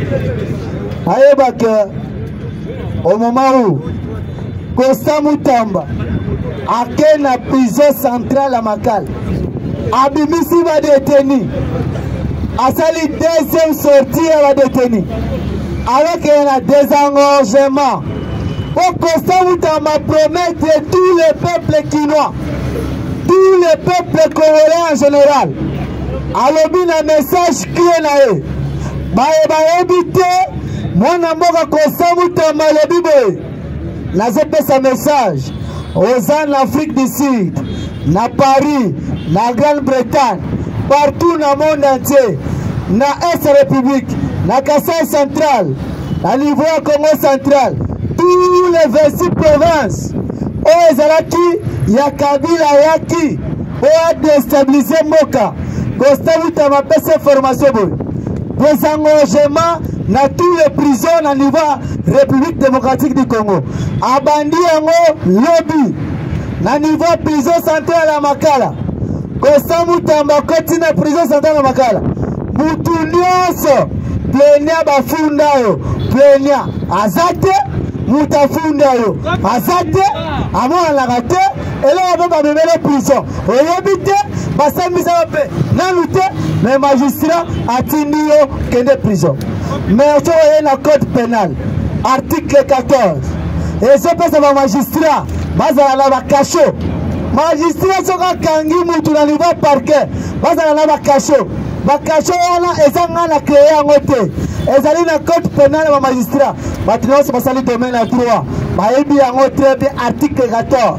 Aïe au moment où Costa Moutamba a quitté la prison centrale à Makala, Abimisi va détenu. A sali deuxième sortie à détenu. Avec un désengorgement. Pour Costa Moutamba promettre tous les peuples quinois, tous les peuples congolais en général. Alors, un message clé là. Éviter, moi, je Costa Moutamba le Bible. Là, c'est un message aux gens d'Afrique du Sud, na Paris, na Grande-Bretagne, partout dans le monde entier, na Est-République, na Kassai central, à niveau Congo central, tous les 26 provinces, où Ezalaki, Yakabila Yaki, où a déstabilisé Moka, Costa Moutamba fait cette formation. Des engagements dans tous les prisons au niveau République démocratique du Congo. Abandi yango lobby na niveau prison centrale à Makala. Costa Moutamba continue prison centrale à Makala. Mutu nyonso plenia bafunda yo, plenia azate mutafunda yo, azate amona lakate elo ba bemele prison. Oyebite basambisa pe nanute mais magistrat atindi yo kende prison. Mais on a un code pénal, article 14. Et ce que c'est un magistrat, bazala la cachot. Magistrat soka kangi mutu na niveau parquet, bazala la cachot. Ba cachot wana ezanga na créer en côté. Ezali na code pénal ba magistrat. Batino se basali domaine à 3. Ba ebi en côté article 14.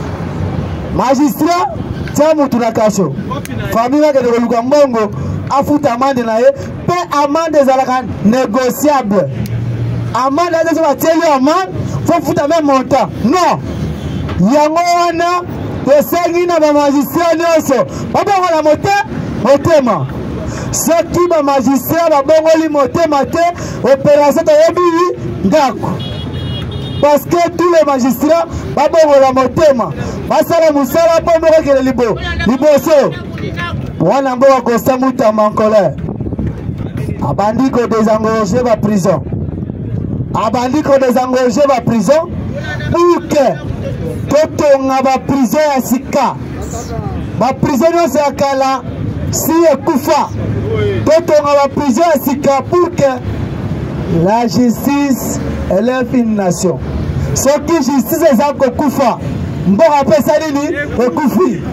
Magistrat tia mutu na cachot. Famille ke de Lukambongo afuta amende na ye pe amende ezalaka négociable. Amende azo bateli amende faut futa même montant. Non. Yango wana tosengi na ba magistrat nyonso babongo na motema. Soki ba magistrat babongoli motema te opération toyebi ndako. Parce que tous les magistrats babongo la motema. Basala musala po moko ke liboso. Wana mboka Costa Moutamba en colère. Abandi ko désengorger la prison. Abandi ko désengorger la prison pour que totonga ba prison ya sika. Ba prison nyonso ya kala si ekufa. Totonga ba prison ya sika pour que la justice élève une nation. Ce qui justice eza kokufa. Mboka pesa nini ekufi.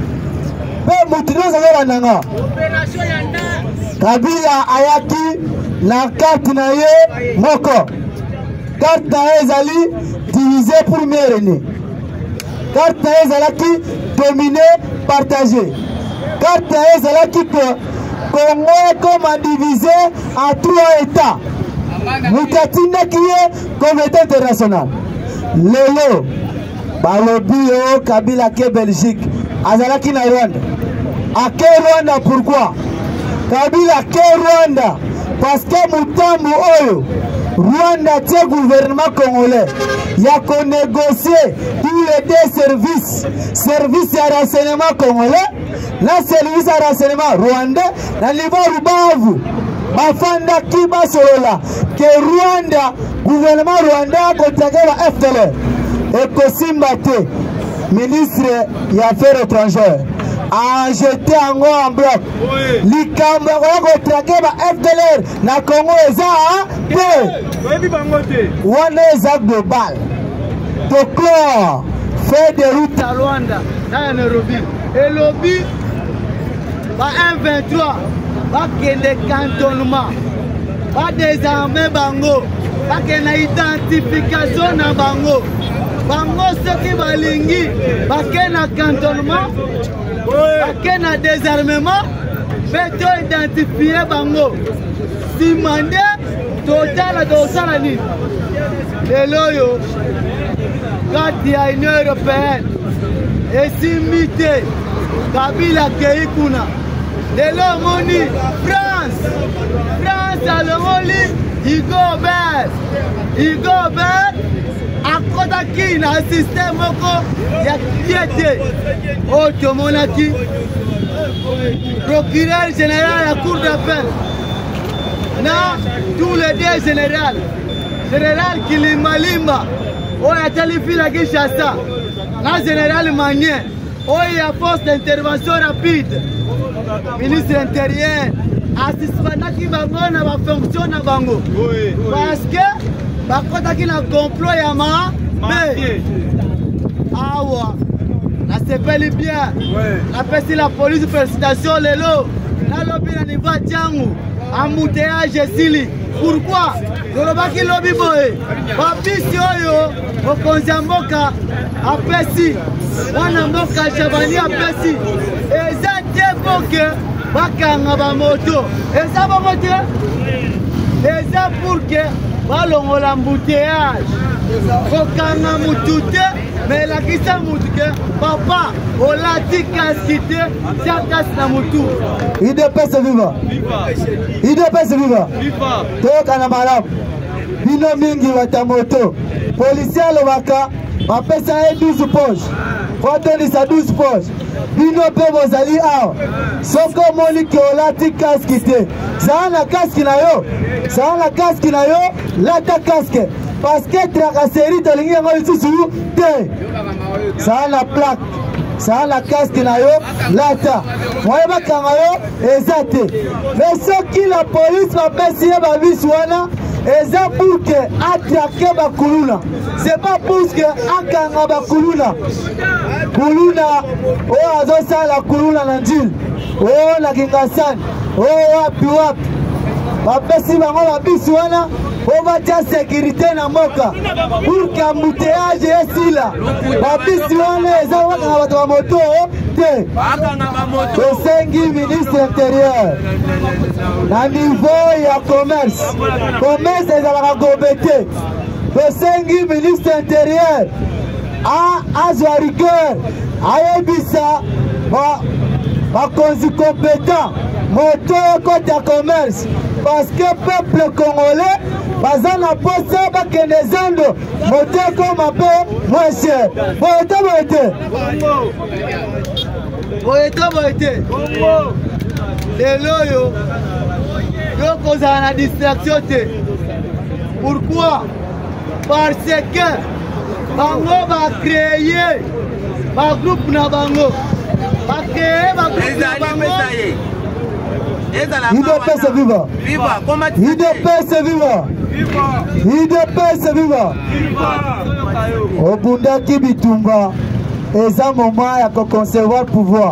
Kabila ayaki la carte na ye moko. Carte na ye ezali divisé pour mieux régner. Carte na ye ezalaki dominé, partagé. Carte na ye ezalaki que Congo est comme divisé en 3 États. Mutatina qui est comme État international. Lelo, balobi o Kabila ke Belgique. Azalaki na Rwanda. A ke Rwanda pourquoi? Kabila ke Rwanda parce que Mutambu oyo Rwanda tie gouvernement congolais. Ya ko négocier tous les deux services. Service ya renseignement congolais, na service ya renseignement rwandais, na niveau Rubavu. Bafanda kiba solola que Rwanda, gouvernement rwandais kontake ba FDLR. Et Kosimba te ministre des Affaires étrangères a jeté en bloc. Likambo ko traquer ba FDLR na Congo eza wana eza global. Toklo fait des routes à Rwanda, dans Nairobi. Et lobby ba M23 ba kende cantonnement. Ba désarmer bango. Ba kena identification na bango. Bango soki balingi bakena cantonnement, bakena désarmement, beto identifier bango. Si mandé total dosala ni. Lelo yo kati ya Union Européenne esimbi te Kabila akei kuna lelo omoni France alongoli Igobert akotaki na système moko ya kiete oyo tomonaki procureur général ya cour d'appel na tous les deux général Kilimalimba oyo atali fila Kinshasa na général Magnin oyo ya force d'intervention rapide ministre intérieur asisipanaki bango na bafonction na bango parce que bakotaki na complot ya mabe awa nasepeli bien napesi la police félicitation lelo nalobi na niveau tiangu embouteillage esili pourquoi tolobaki lobi boye babisi oyo mokonzi ya mboka apesi mwana mboka Chabani apesi eza te boke bakanga bamoto eza bongo te eza pour que balongola embouteillage kokanga mutu te mais elakisa mutu ke papa olati kasi te tia kasi na mutu UDPS viva UDPS viva toyokana malamu bino mingi wata moto polisi alobaka bapesa ye 12 poche fotondisa 12 poche bino mpe bozali awa soki omoni ke olati kaski te zala na kaski na yo lata kaske parceke trakaseri tolingi yango lisusu te zala na plaque zala na kaski na yo lata moye bakanga yo eza te mais soki la polise bapesi ye babisi wana eza pour que atrake bakuluna c'est pas pour que akanga bakuluna oyo azosala kuluna na njili oyo na Kingasani oyo wapi bapesi bango babisi wana oyo batia sécurité na mboka pour que embouteillage esila babisi wana eza bakanga bato bamoto te tosengi ministre intérieur na niveau ya commerce ezalaka gobe te tosengi ministre intérieur azwa rigueur ayebisa bakonzi compétent moto ekota commerce parce que peuple congolais baza na posa bakende zando moto ekoma mpe moins cher boye te lelo oyo yo kozala na distraction te pourquoi parce que bango bacreye bagroupe na bango bacreye bagroupe na bango UDPS viva obundaki bitumba eza moment ya koconcevoir pouvoir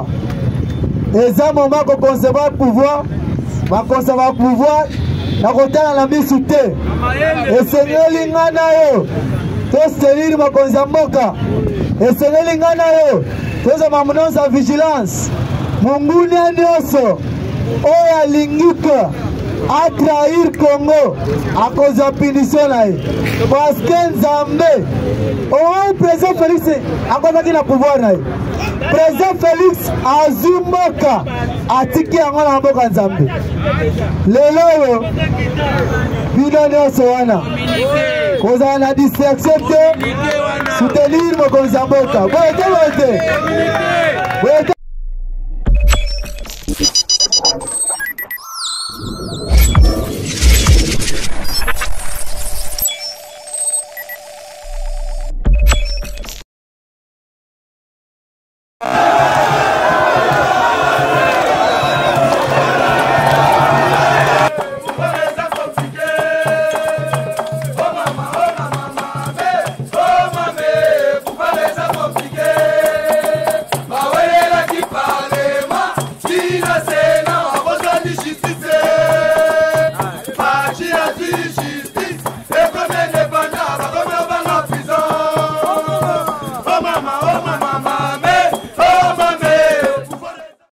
bakoncevoir pouvoir na kotala na misu te esengeli nga na yo toselili bakonzi ya mboka esengeli nga na yo tozwa munonzo ya vigilance monguni nyonso oyo alingika atrahir Congo akozwa punition na ye parce que Nzambe oyo président Félix akozaki na pouvoir na ye président Félix azwi mboka atiki yango na mboka Nzambe lelo oyo bino nyonso wana kozala na distraction te soutenir mokonzi ya mboka boye te